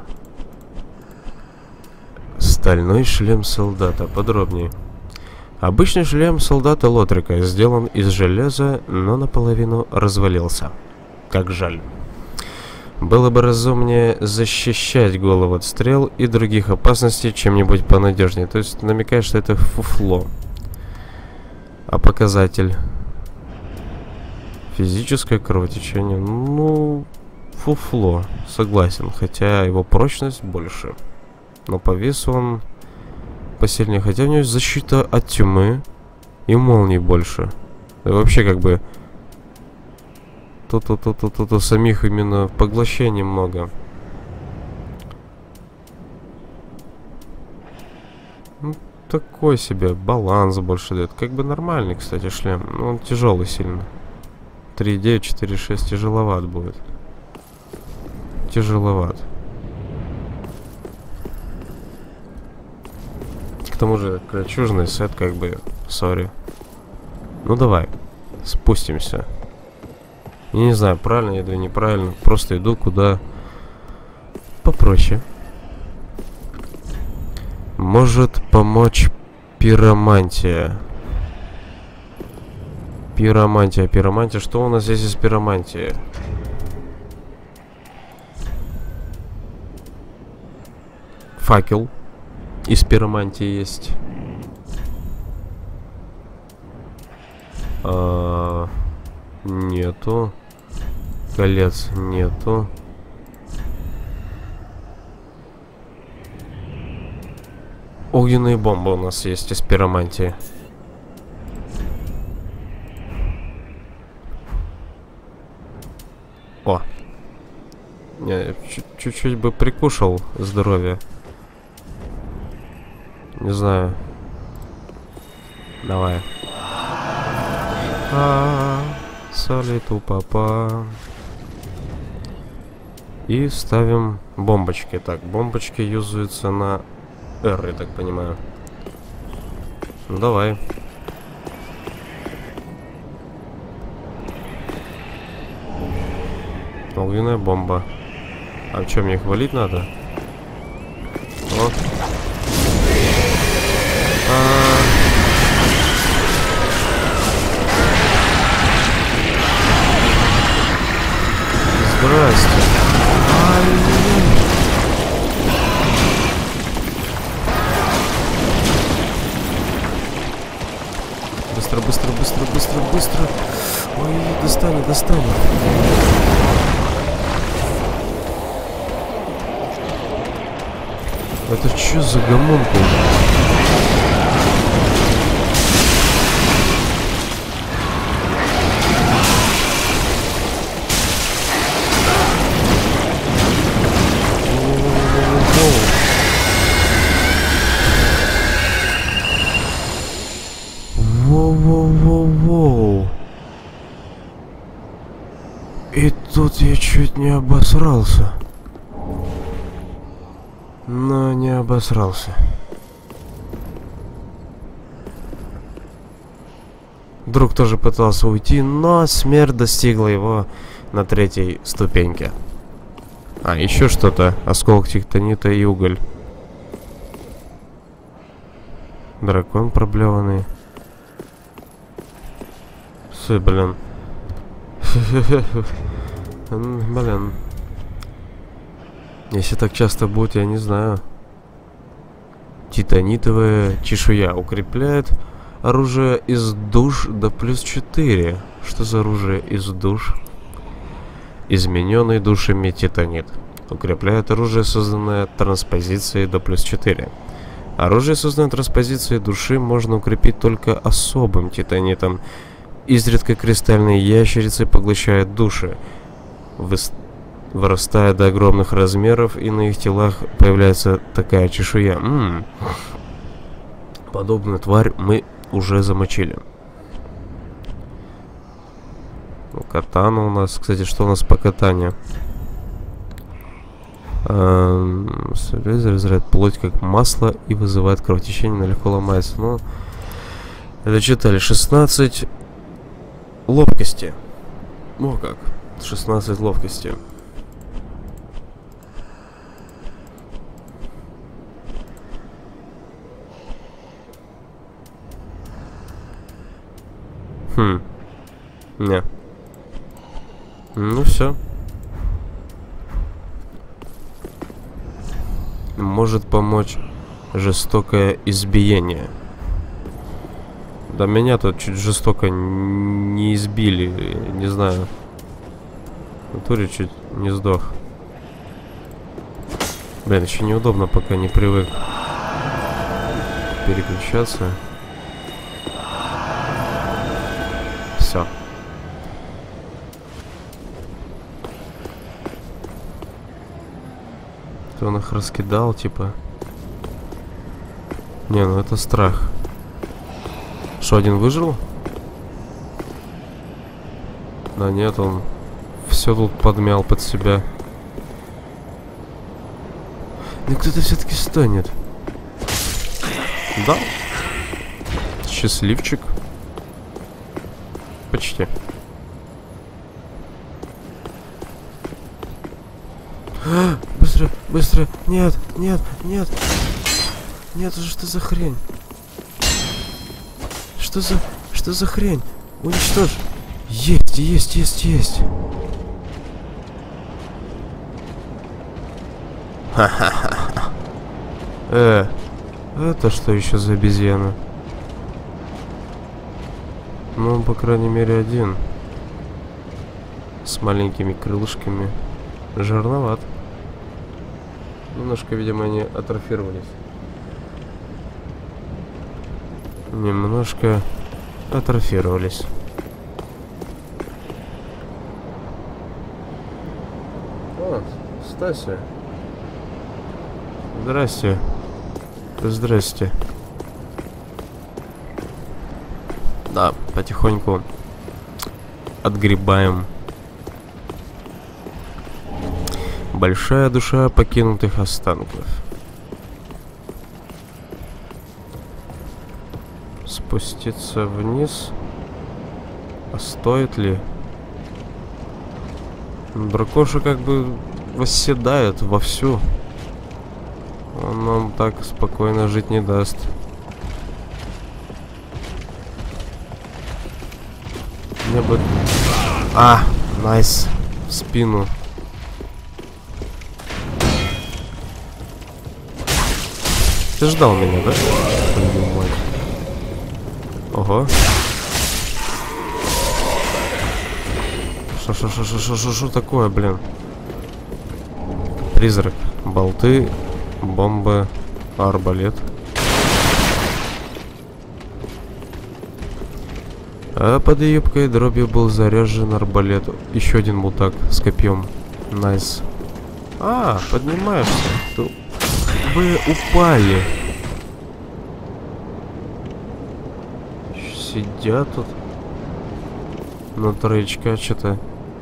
Стальной шлем солдата. Подробнее. Обычный шлем солдата Лотрика сделан из железа, но наполовину развалился. Как жаль. Было бы разумнее защищать голову от стрел и других опасностей чем-нибудь понадежнее. То есть намекает, что это фуфло. А показатель? Физическое кровотечение. Ну, фуфло. Согласен. Хотя его прочность больше. Но по весу он посильнее. Хотя у него есть защита от тьмы и молний больше. И вообще как бы тут самих именно поглощений много. Ну, такой себе баланс больше дает. Как бы нормальный, кстати, шлем. Но он тяжелый сильно. 3,9, 4,6 тяжеловат будет. Тяжеловат. К тому же, кольчужный сет, как бы, сори. Ну давай, спустимся. Я не знаю, правильно я иду, неправильно. Просто иду куда попроще. Может помочь пиромантия. Пиромантия, пиромантия. Что у нас здесь из пиромантии? Факел. Из пиромантии есть. Нету. Колец нету. Огненные бомбы у нас есть из пиромантии. О! Я чуть-чуть бы прикушал здоровье. Не знаю. Давай. Солиту папа. И ставим бомбочки. Так, бомбочки юзаются на R, я так понимаю. Ну давай. Огненная бомба. А что, мне их валить надо? О. Здрасте. Быстро, быстро, быстро, быстро, быстро. Ой, достанет, достанет. Это что за гомункул? Воу-воу-воу-воу. И тут я чуть не обосрался. Но не обосрался. Друг тоже пытался уйти, но смерть достигла его на 3-й ступеньке. А, еще что-то. Осколок тектонита и уголь. Дракон проблеванный. Блин. Блин. Если так часто будет, я не знаю. Титанитовая чешуя укрепляет оружие из душ до +4. Что за оружие из душ? Измененный душами титанит. Укрепляет оружие, созданное транспозицией до +4. Оружие, созданное транспозицией души, можно укрепить только особым титанитом. Изредка кристальные ящерицы поглощают души, вырастая до огромных размеров, и на их телах появляется такая чешуя. Подобную тварь мы уже замочили. Катана у нас. Кстати, что у нас по катане? Разрезает плоть как масло и вызывает кровотечение, но легко ломается. Ну, это читали. 16 ловкости. Ну как? 16 ловкости. Не. Ну все. Может помочь жестокое избиение. Да меня тут чуть жестоко не избили. Не знаю. В натуре чуть не сдох. Блин, еще неудобно, пока не привык переключаться. Все. Он их раскидал, типа. Не, ну это страх. Что, один выжил? Да нет, он все тут подмял под себя. Ну кто-то все-таки станет. Да. Счастливчик. Почти. Быстро, быстро. Нет, нет, нет. Нет, что за хрень? Что за хрень? Уничтожь. Есть, есть, есть, есть. Ха-ха-ха. Это что еще за обезьяна? Ну, по крайней мере, один. С маленькими крылышками. Жирноват. Немножко, видимо, они атрофировались. Немножко атрофировались. О, Стася. Здрасте. Здрасте. Да, потихоньку отгребаем. Большая душа покинутых останков. Спуститься вниз. А стоит ли? Дракоша как бы восседает вовсю. Он нам так спокойно жить не даст. Мне бы... А, найс. В спину. Ты ждал меня, да? Твою мать. Ого. Что такое, блин? Призрак. Болты. Бомба. Арбалет. А под юбкой дробью был заряжен арбалет. Еще один мутак с копьем. Найс. А, поднимаешься. Вы упали. Сидят тут. На троечка что-то.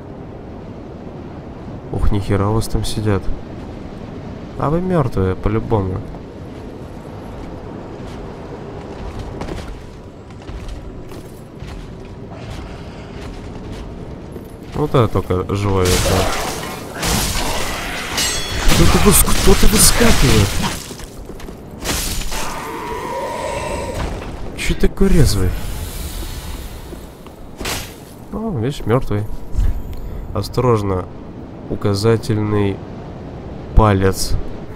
Ух, нихера у вас там сидят. А вы мертвые, по-любому. Вот это только живое. Кто-то выскакивает. Че такой резвый? О, видишь, мертвый. Осторожно. Указательный палец.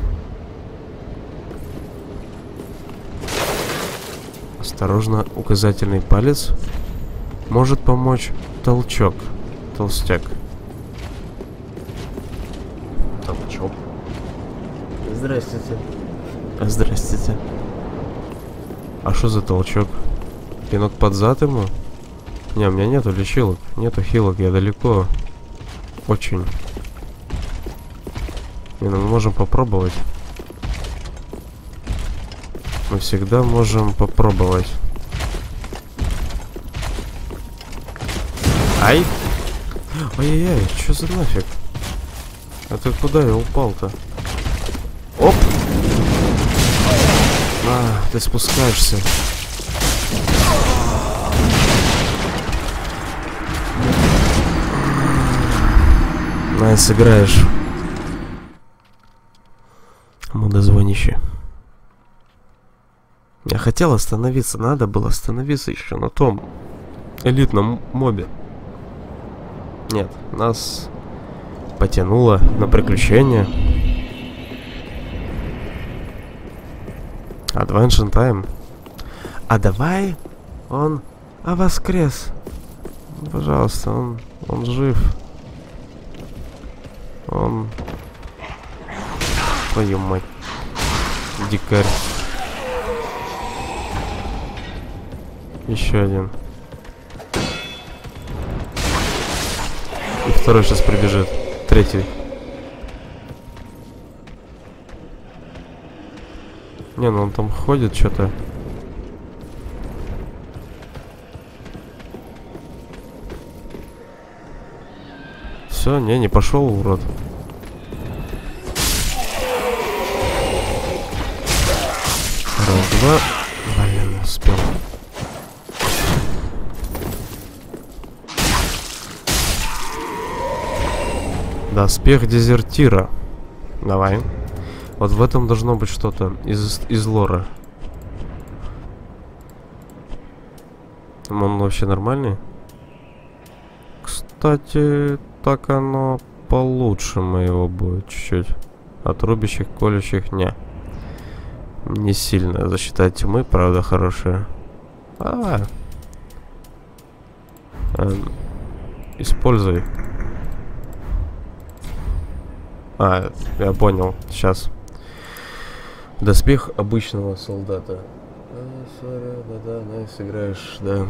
Осторожно, указательный палец может помочь толчок. Толстяк. Толчок. Здравствуйте. Здравствуйте. А что за толчок? Пинок под зад ему? Не, у меня нету лечилок, нету хилок, я далеко. Очень. Не, ну мы можем попробовать. Мы всегда можем попробовать. Ай! Ай-яй-яй, что за нафиг? А ты куда я упал-то? Оп! А, ты спускаешься. Найс, играешь. Мудозвонище. Я хотел остановиться, надо было остановиться еще на том элитном мобе. Нет, нас потянуло на приключения. Adventure Time. А давай он воскрес. Пожалуйста, он жив. Он... Твою мать. Дикарь. Еще один. И второй сейчас прибежит. Третий. Не, ну он там ходит что-то. Все, не пошел, урод. Раз, два. Блин, успел. Доспех дезертира. Давай. Вот в этом должно быть что-то из лора. Он вообще нормальный? Кстати, так оно получше моего будет чуть-чуть. От рубящих, колющих, не сильно. Защита от тьмы, правда, хорошая. Используй. А, я понял. Сейчас. Доспех обычного солдата. Да, сыграешь, да.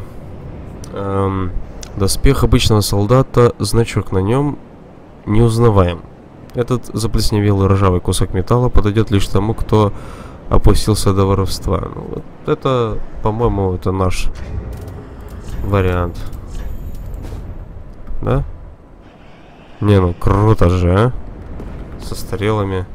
Доспех обычного солдата, значок на нем неузнаваем. Этот заплесневелый ржавый кусок металла подойдет лишь тому, кто опустился до воровства. Ну, вот это, по-моему, это наш вариант. Да? Не, ну круто же, а? Со стрелами.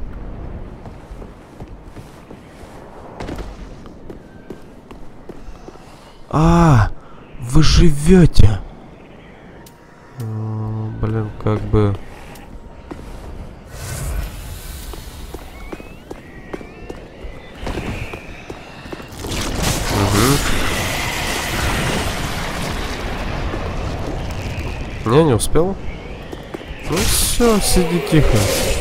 Вы живете? Блин, как бы... Не успел? Ну все, сиди тихо.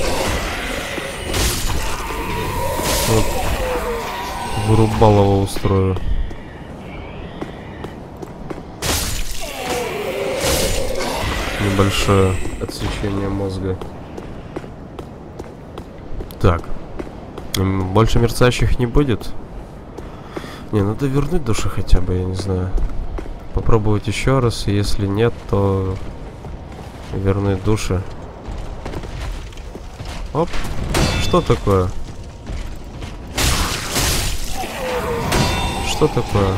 Вот. Вырубалово устрою. Небольшое отсечение мозга. Так. Больше мерцающих не будет? Не, надо вернуть души хотя бы, я не знаю. Попробовать еще раз, и если нет, то вернуть души. Оп. Что такое? Что такое?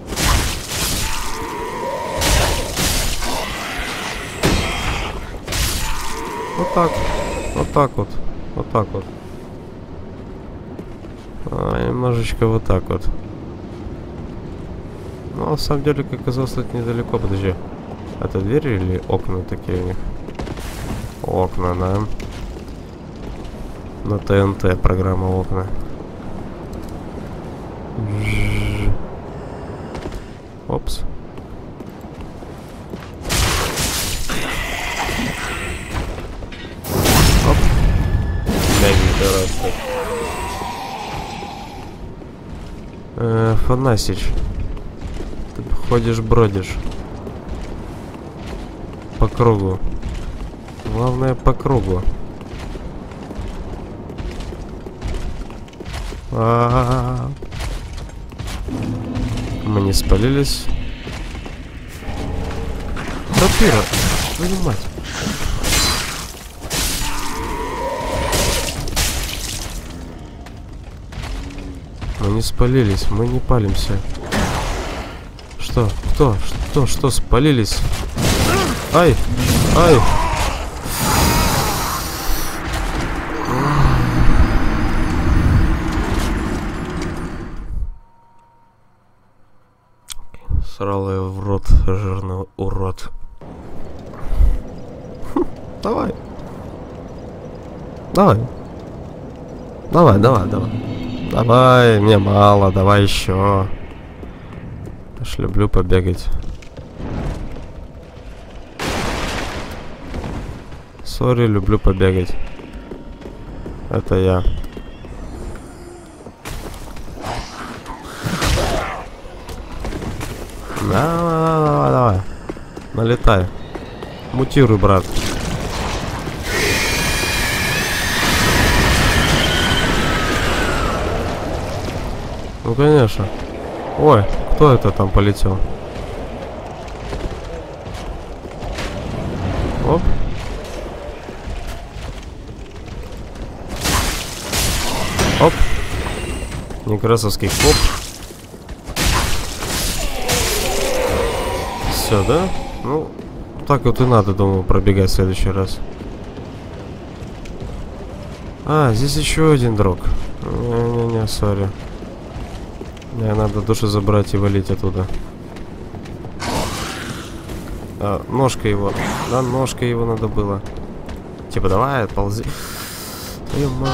Вот так. Вот так вот. Вот так вот. Немножечко вот так вот. Ну, на самом деле, как оказалось, тут недалеко. Подожди. Это двери или окна такие у них? Окна, да. На ТНТ программа окна. Опс. Оп. Мягенько раз так. Фанасич. Ты ходишь, бродишь. По кругу. Главное, по кругу. Мы не спалились. Рапира, твою мать. Мы не спалились, мы не палимся. Что? Кто? Что? Спалились? Ай! Ай! Срал ее в рот, жирный урод. Давай. Давай. Давай, мне мало, давай еще. Я ж люблю побегать. Сори, люблю побегать. Это я. Давай. Налетай. Мутируй, брат. Ну, конечно. Ой, кто это там полетел? Оп. Оп. Некрасовский коп. Все, да? Ну, так вот и надо, думаю, пробегать в следующий раз. Здесь еще один друг. Не-не-не, сори. Мне надо душу забрать и валить оттуда. Ножка его. Да, ножка его надо было. Типа, давай, ползи. Твою мать.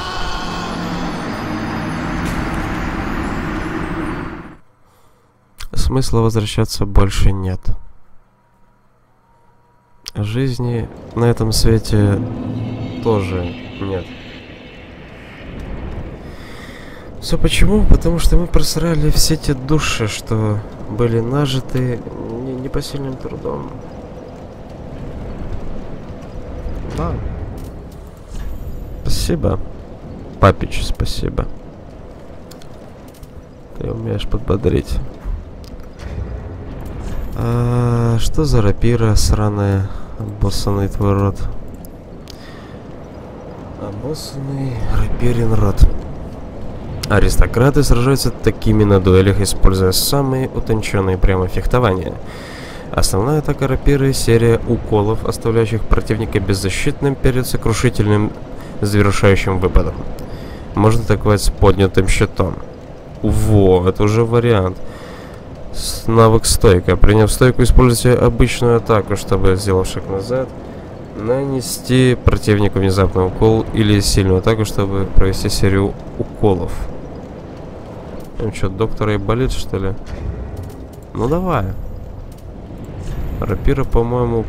Смысла возвращаться больше нет. Жизни на этом свете тоже нет. Все почему? Потому что мы просрали все те души, что были нажиты. Не непосильным трудом. Да. Спасибо. Папич, спасибо. Ты умеешь подбодрить. Что за рапира сраная? Обоссанный твой рот. Обоссанный рапирин рот. Аристократы сражаются такими на дуэлях, используя самые утонченные прямо фехтования. Основная атака рапиры — серия уколов, оставляющих противника беззащитным перед сокрушительным завершающим выпадом. Можно атаковать с поднятым щитом. Во, это уже вариант. Навык стойка. Приняв стойку, используйте обычную атаку, чтобы, сделав шаг назад, нанести противнику внезапный укол или сильную атаку, чтобы провести серию уколов. Там что, доктора и болит, что ли? Ну давай. Рапира, по-моему...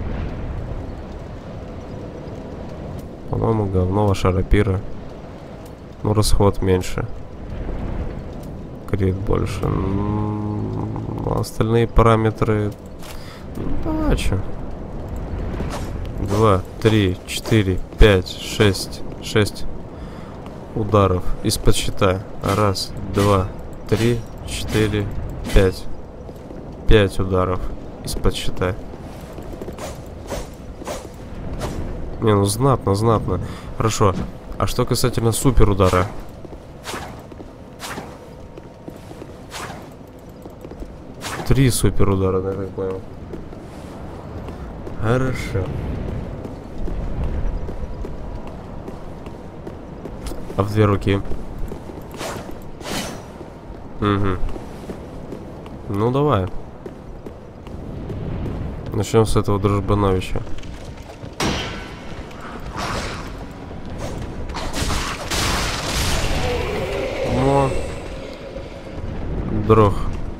По-моему, говно ваша рапира. Ну, расход меньше. Крит больше. А остальные параметры... Ну, давай, чё. 2, 3, 4, 5, 6 ударов из-под щита. 1, 2, 3, 4, 5. 5 ударов из-под щита. Не, ну знатно, знатно. Хорошо. А что касательно супер удара? Три супер удара, я так понял. Хорошо. А в две руки? Угу. Ну давай. Начнем с этого дружбановича. О, дрох.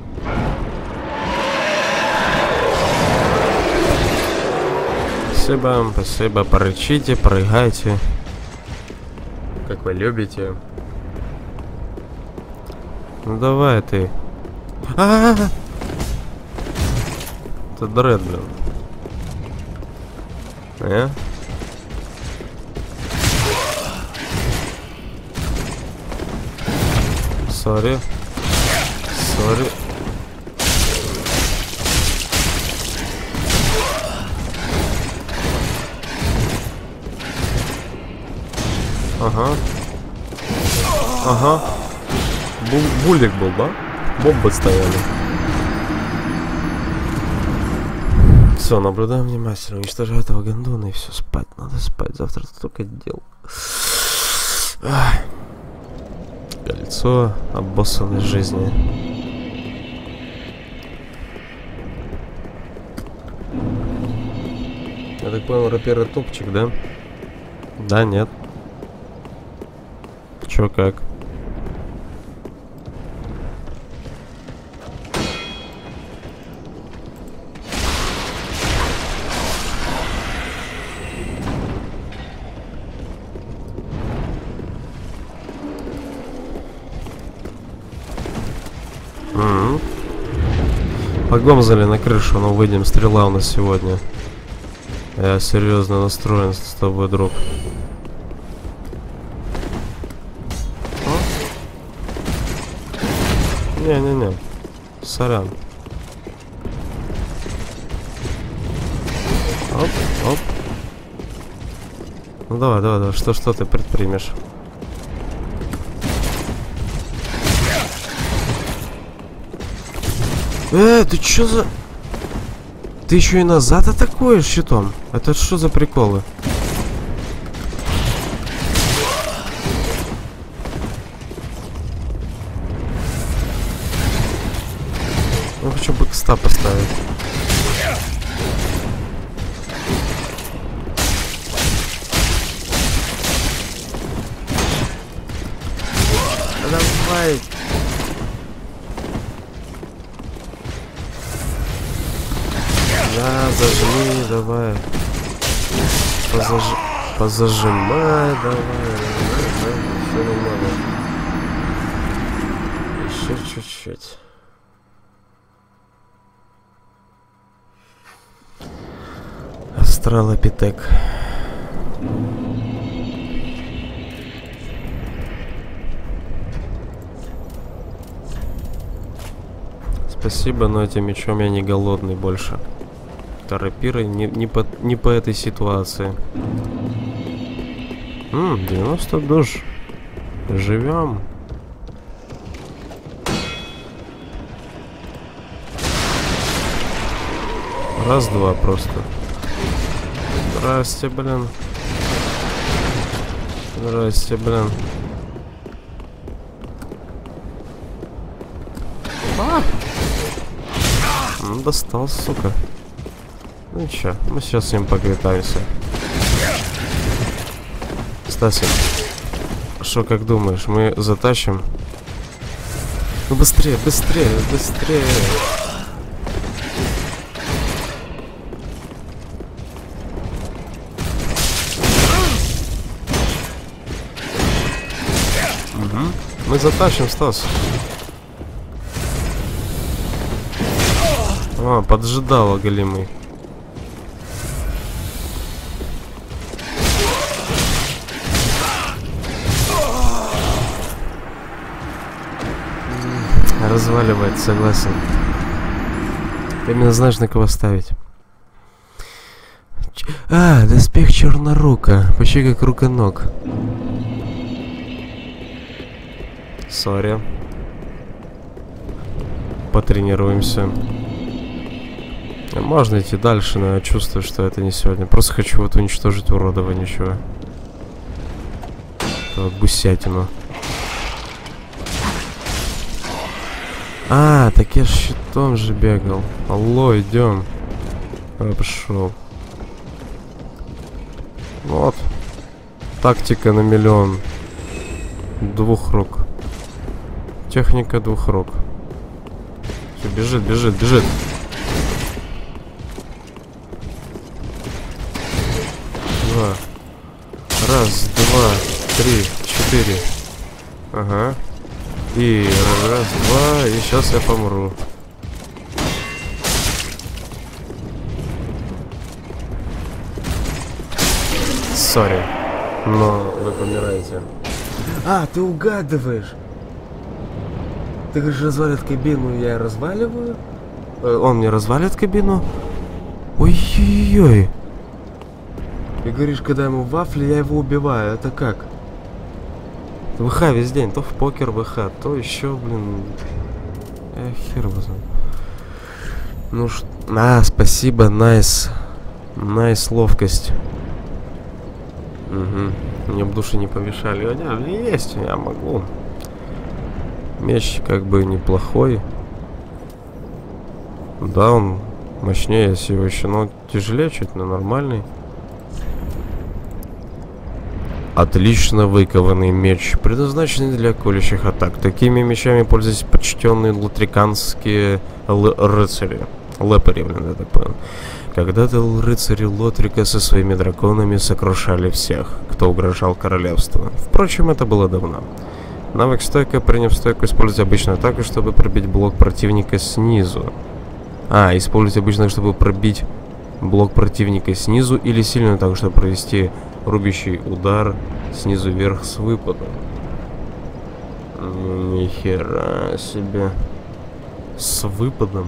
Спасибо, спасибо. Порычите, прыгайте. Как вы любите. Ну давай ты. Это дред, блин. Сори. Сори. Ага. Ага. Булик был, да? Бомбы стояли. Все, наблюдаем внимательно. Уничтожаю этого гондона и все, спать. Надо спать. Завтра столько дел. Кольцо обоссанной жизни. Я так понял, рапира топчик, да? Да, нет. Чё, как? Погомзали на крышу, но выйдем. Стрела у нас сегодня. Я серьезно настроен с тобой, друг. Не-не-не. Сорян. Оп, оп. Ну давай, давай, давай. Что ты предпримешь? Ты чё за... Ты еще и назад атакуешь щитом? Это что за приколы? Я хочу бэкста поставить. Давай. Да, зажми, давай. Позажимай, давай. Все нормально. Еще чуть-чуть. Австралопитек. Спасибо, но этим мечом я не голодный больше. Рапирой не по этой ситуации. 90 душ. Живем. Раз-два просто. Здрасте, блин. Здрасте, блин. Достал, сука. Ну чё, мы сейчас с ним поквитаемся. Стасик, что, как думаешь, мы затащим? Ну быстрее, быстрее, быстрее. Мы затащим, Стас. А, поджидала голимый. Разваливает, согласен. Ты именно знаешь, на кого ставить. Доспех Чернорука. Почти как рука-ног. Сори. Потренируемся. Можно идти дальше, но я чувствую, что это не сегодня. Просто хочу вот уничтожить уродова, ничего. Гусятину. Так я щитом же бегал. Алло, идем. Пошел. Вот. Тактика на миллион. Двух рук. Техника двух рук. Все, бежит, бежит, бежит. Раз, два, три, четыре. Ага. И раз, два, и сейчас я помру. Сори, но вы помираете. Ты угадываешь. Ты говоришь, развалит кабину, я разваливаю. Он мне развалит кабину. Ой-ой-ой. И говоришь, когда ему вафли, я его убиваю. Это как? ВХ весь день. То в покер ВХ, то еще, блин. Хер его знает. Ну что... спасибо, найс. Найс, ловкость. Угу. Мне в душе не помешали. Есть, я могу. Меч как бы неплохой. Да, он мощнее всего еще, но тяжелее чуть, но нормальный. Отлично выкованный меч, предназначенный для колющих атак. Такими мечами пользуются почтенные лотриканские рыцари. Лепари, блин, я так понял. Когда-то рыцари Лотрика со своими драконами сокрушали всех, кто угрожал королевству. Впрочем, это было давно. Навык стойка, приняв стойку, использовать обычную атаку, чтобы пробить блок противника снизу. Использовать обычно, чтобы пробить блок противника снизу, или сильную атаку, чтобы провести рубящий удар снизу вверх с выпадом. Нихера себе. С выпадом.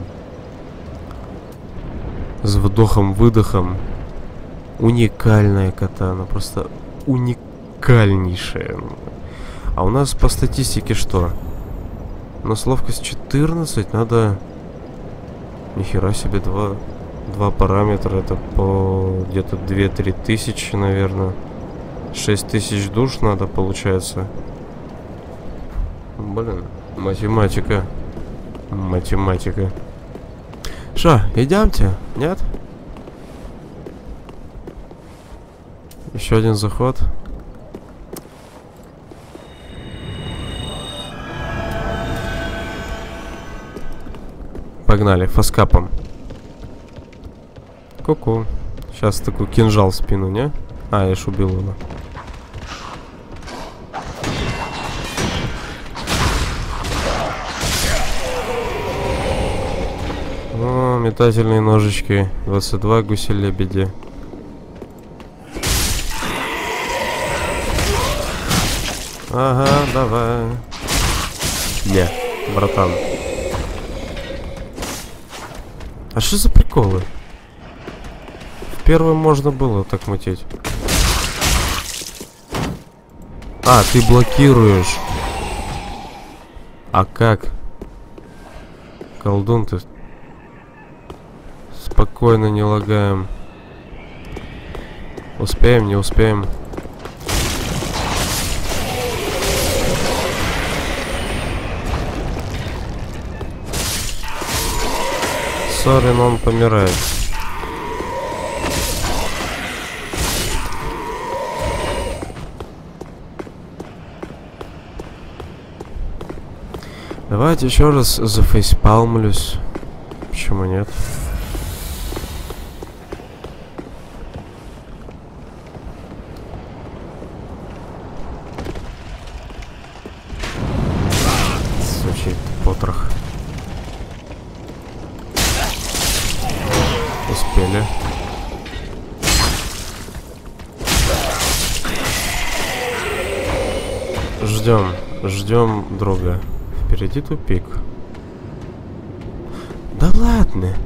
С вдохом-выдохом. Уникальная катана. Просто уникальнейшая. А у нас по статистике что? У нас ловкость 14. Надо... Нихера себе, два параметра. Это по где-то 2-3 тысячи, наверное. 6 тысяч душ надо, получается. Блин, математика. Математика. Шо, идемте? Нет? Еще один заход. Погнали, фаскапом. Ку-ку. Сейчас такой кинжал в спину, не? Я ж убил его. О, метательные ножички. 22 гуси-лебеди. Ага, давай. Не, братан. А что за приколы? В первом можно было так мутить. А, ты блокируешь. А как? Колдун ты. Спокойно, не лагаем. Успеем, не успеем. Сори, но он помирает. Давайте еще раз зафейспалмлюсь. Почему нет? Сучий потрох. Успели. Ждем друга. Впереди тупик. Да ладно.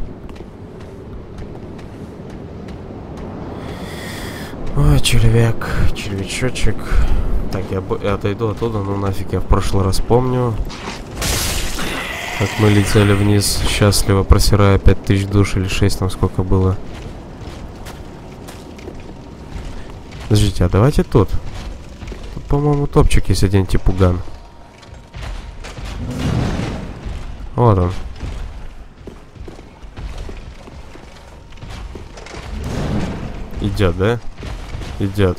Ой, червячочек. Так, я отойду оттуда, ну нафиг, я в прошлый раз помню. Как мы летели вниз, счастливо просирая 5000 душ или 6, там сколько было. Подождите, а давайте тут. Тут, по-моему, топчик есть один, типа ган. Вот он. Идет, да? Идет.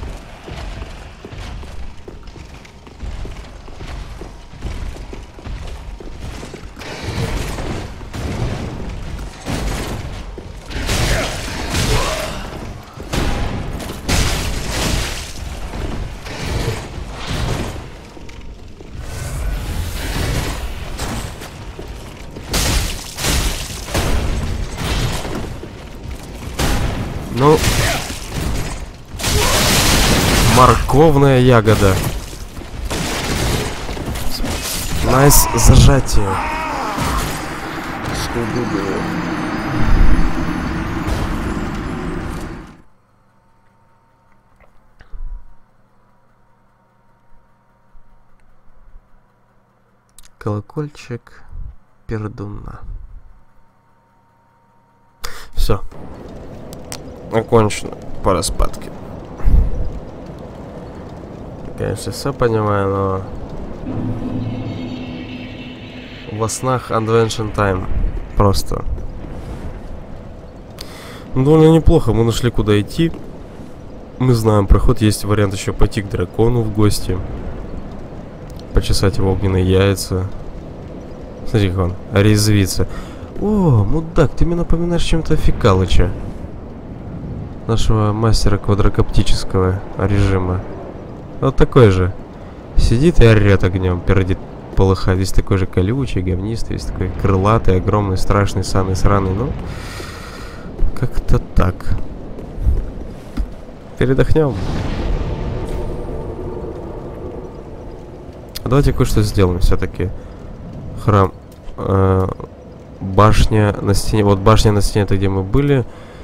Ну, морковная ягода. Найс зажатие. Колокольчик пердуна. Все. Окончено по распадке. Конечно, все понимаю, но во снах Adventure Time. Просто. Ну, довольно неплохо. Мы нашли, куда идти. Мы знаем проход. Есть вариант еще пойти к дракону в гости. Почесать его огненные яйца. Смотри, как он резвится. О, мудак, ты мне напоминаешь чем-то Фекалыча. Нашего мастера квадрокоптического режима. Вот такой же. Сидит и орет огнем, пердит, полыхает. Весь такой же колючий, говнистый, весь такой крылатый, огромный, страшный, самый сраный. Ну, как-то так. Передохнем. Давайте кое-что сделаем все-таки. Храм. Башня на стене. Вот башня на стене, это где мы были.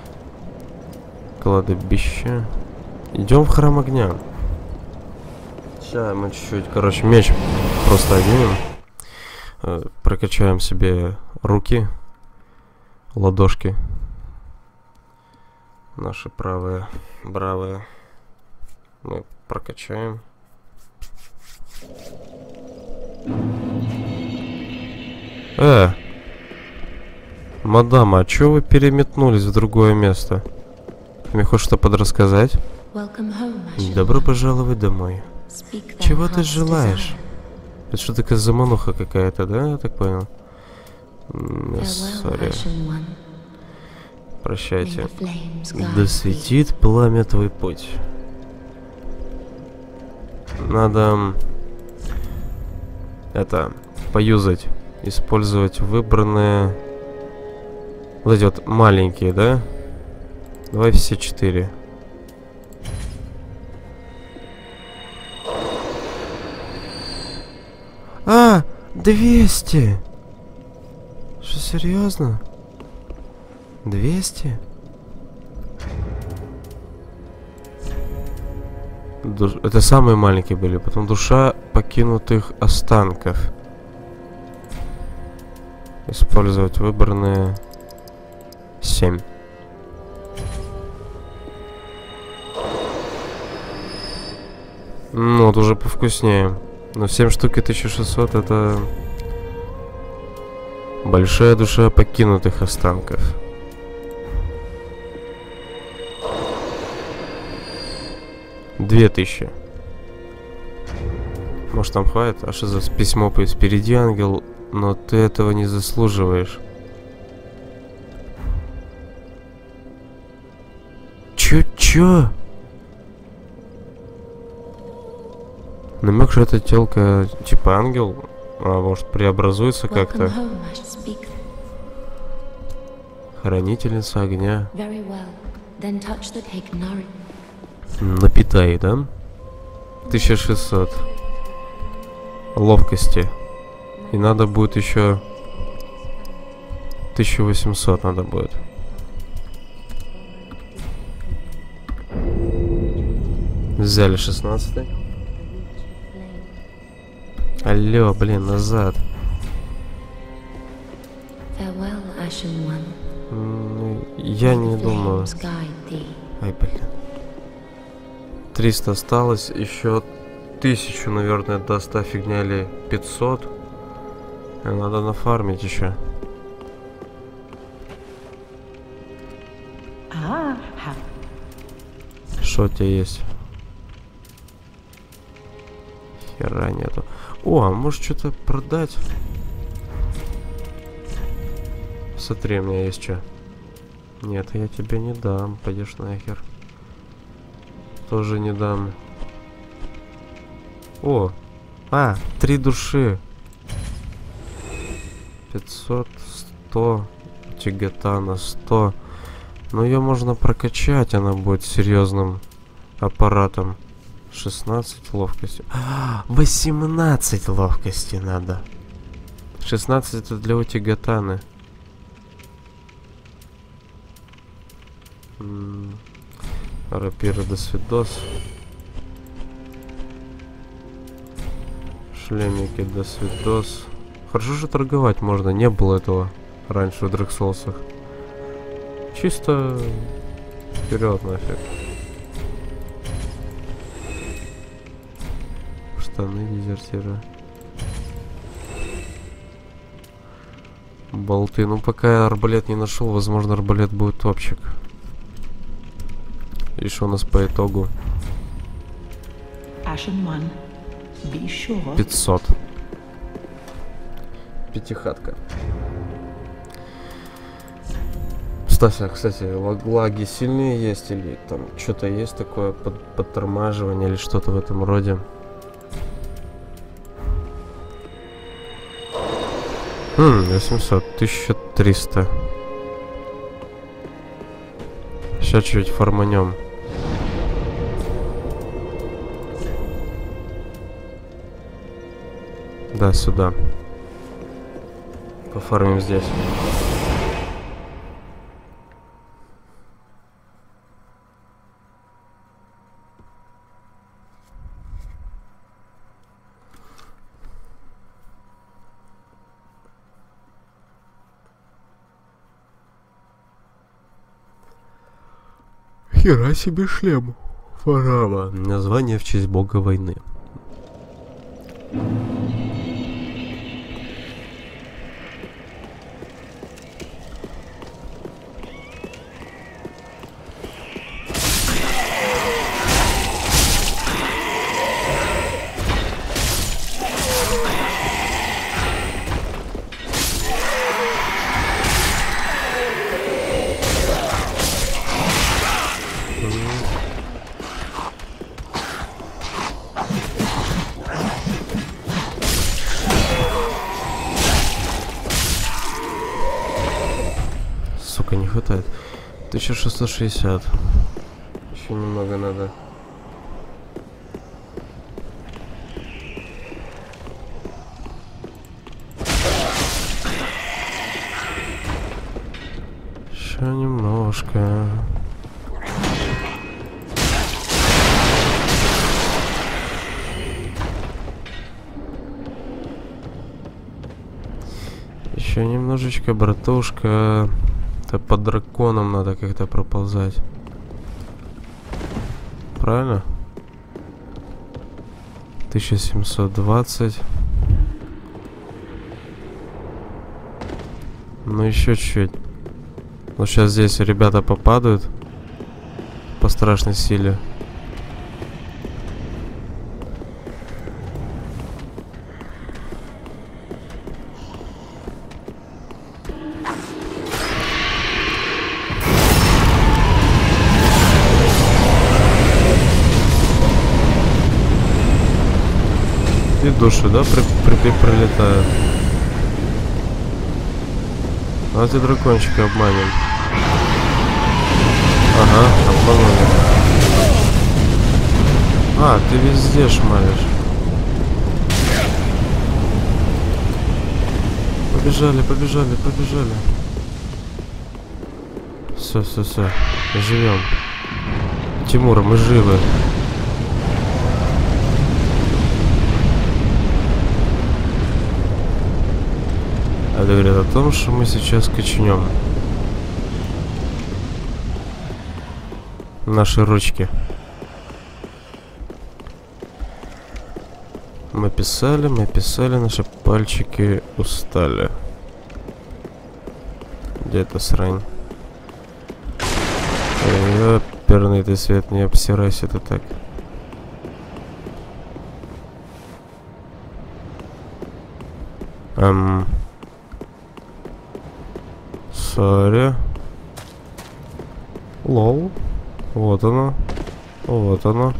Кладбище. Идем в храм огня. Сейчас мы чуть-чуть, короче, меч просто оденем. Прокачаем себе руки, ладошки. Наши правые, бравые. Мы прокачаем. Мадам, а чё вы переметнулись в другое место? Мне хочешь что подрассказать? Добро пожаловать домой. Чего ты желаешь? Это что такая замануха какая-то, да? Я так понял. Сори. Прощайте. Да светит пламя твой путь. Надо это поюзать. Использовать выбранные. Вот эти вот маленькие, да? Давай все 4. А, 200! Что, серьезно? 200? Это самые маленькие были. Потом душа покинутых останков. Использовать выбранные 7. Ну, вот уже повкуснее. Но 7 штук и 1600 это... Большая душа покинутых останков. Две 2000. Может, там хватит? А что за письмо впереди, ангел? Но ты этого не заслуживаешь. Чё? Намек, что эта телка типа ангел, а может преобразуется как-то. Хранительница огня. Напитай, да? 1600. Ловкости. И надо будет еще 1800 надо будет. Взяли 16. Алло, блин, назад. Я не думаю. Ай, блин. 300 осталось, еще 1000, наверное, даст та фигня, или 500. Надо нафармить еще. Что у тебя есть? Хера нету. О, а может что-то продать? Смотри, у меня есть что. Нет, я тебе не дам. Пойдешь нахер. Тоже не дам. О! 3 души. 500, 100. Тигатана 100. Но ее можно прокачать, она будет серьезным аппаратом. 16 ловкости. 18 ловкости надо. 16 это для утигатаны. Рапира до свидос. Шлемики до свидос. Хорошо, что торговать можно. Не было этого раньше в Dark Souls'ах. Чисто вперед нафиг. Штаны дезертира. Болты. Ну пока я арбалет не нашел, возможно арбалет будет топчик. И что у нас по итогу? 500. Пятихатка. Стася, кстати, лаги сильные есть или там что-то есть такое подтормаживание или что-то в этом роде? 800, 1300. Сейчас чуть фарманем. Да, сюда. Пофармим здесь. Хера себе шлем. Фарава. Название в честь бога войны. Сука, не хватает. 1660. Еще немного надо. Еще немножко. Еще немножечко, братушка. Это под драконом надо как-то проползать. Правильно? 1720. Ну еще чуть-чуть. Ну сейчас здесь ребята попадают по страшной силе. И души, да, прилетают. Давайте дракончика обманем. Ага, обманули. А, ты везде шмалишь. Побежали, побежали, побежали. Все, все, все. Живем. Тимур, мы живы. Это говорит о том, что мы сейчас качнем наши ручки. Мы писали, наши пальчики устали. Где эта срань? Ёперный ты свет, не обсирайся ты так. Сори. Лол. Вот оно. Вот оно.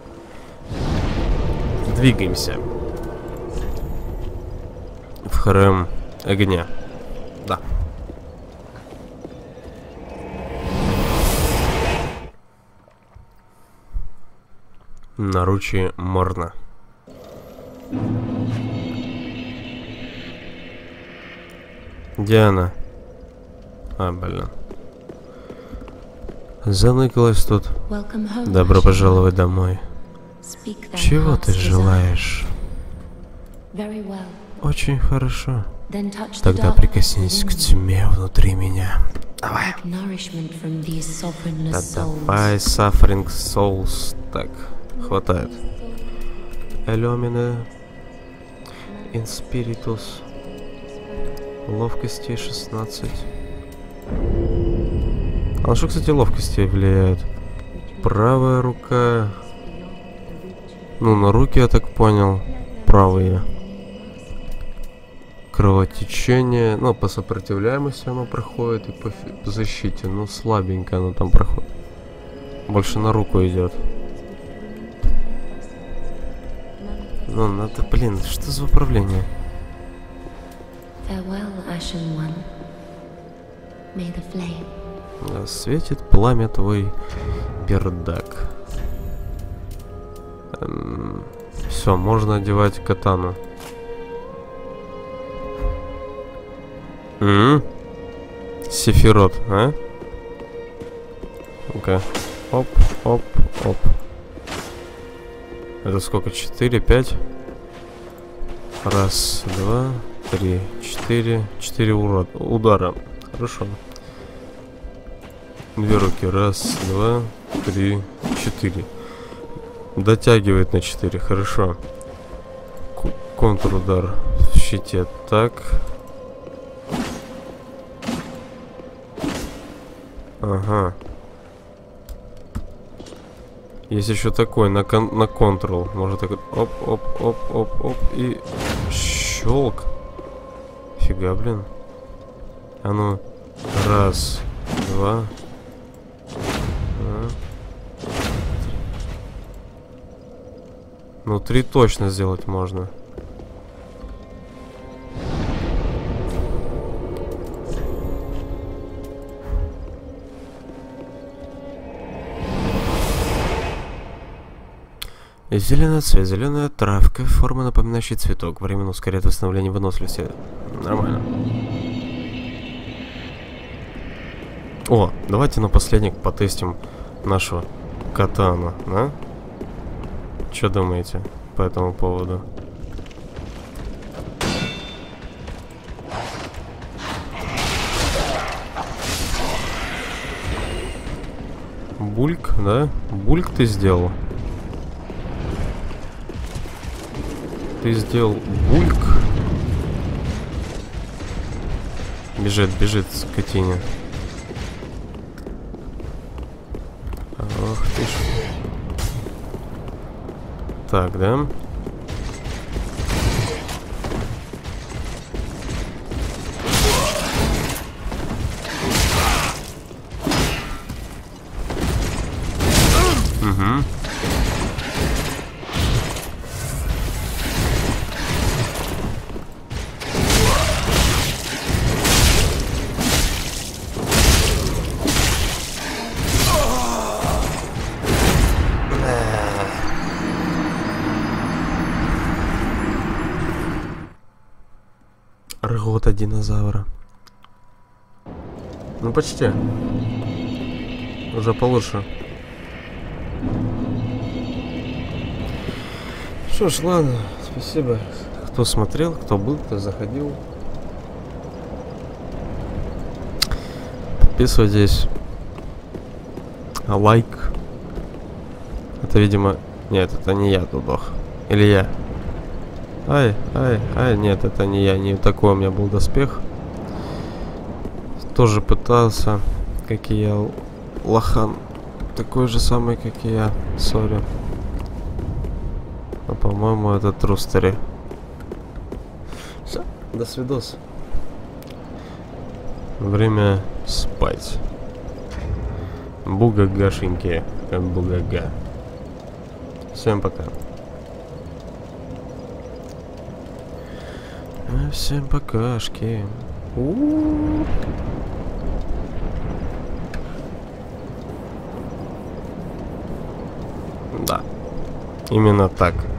Двигаемся. В храм огня. Да. Наручи Морна. Где она? А, блин. Заныкалась тут. Добро пожаловать домой. Чего ты желаешь? Очень хорошо. Тогда прикоснись к тьме внутри меня. Давай. Давай, Suffering Souls. Так, хватает. Элемины. Инспиритус. Ловкости 16. А на что, кстати, ловкости влияет? Правая рука. Ну, на руки, я так понял. Правые. Кровотечение. Ну, по сопротивляемости оно проходит. И по защите. Ну, слабенько оно там проходит. Больше на руку идет. Ну, надо, блин, что за управление? Да, светит пламя твой пердак. Все, можно одевать катану. Сефирот, а? Ну-ка. Оп, оп, оп. Это сколько? 4, 5? Раз, два, три, 4. 4 удара. Хорошо. Две руки. Раз, два, три, 4. Дотягивает на 4. Хорошо. Контрудар в щите. Так. Ага. Есть еще такой на контрол. Может так оп, оп, оп, оп, оп. И щелк. Фига, блин. А ну. Раз, два. Ну, 3 точно сделать можно. Зеленый цвет, зеленая травка, форма напоминающая цветок. Временно ускоряет восстановление выносливости. Нормально. О, давайте напоследок потестим нашу катану, да? Что думаете по этому поводу? Бульк, да? Бульк ты сделал? Ты сделал бульк? Бежит, бежит, скотиня. Ох ты ж. Так, да? Угу. Ргота динозавра. Ну почти. Уже получше. Что ж, ладно, спасибо, кто смотрел, кто был, кто заходил. Подписывайтесь. Лайк. Это, видимо... Нет, это не я, Дудох. Или я? Ай, нет, это не я. Не такой у меня был доспех. Тоже пытался, как и я, лохан. Такой же самый, как и я. Сори. Но, по-моему, это трустери. Все, до свидос. Время спать. Бугагашеньки, как бугага. Всем пока. Всем покашки. Да. Именно так.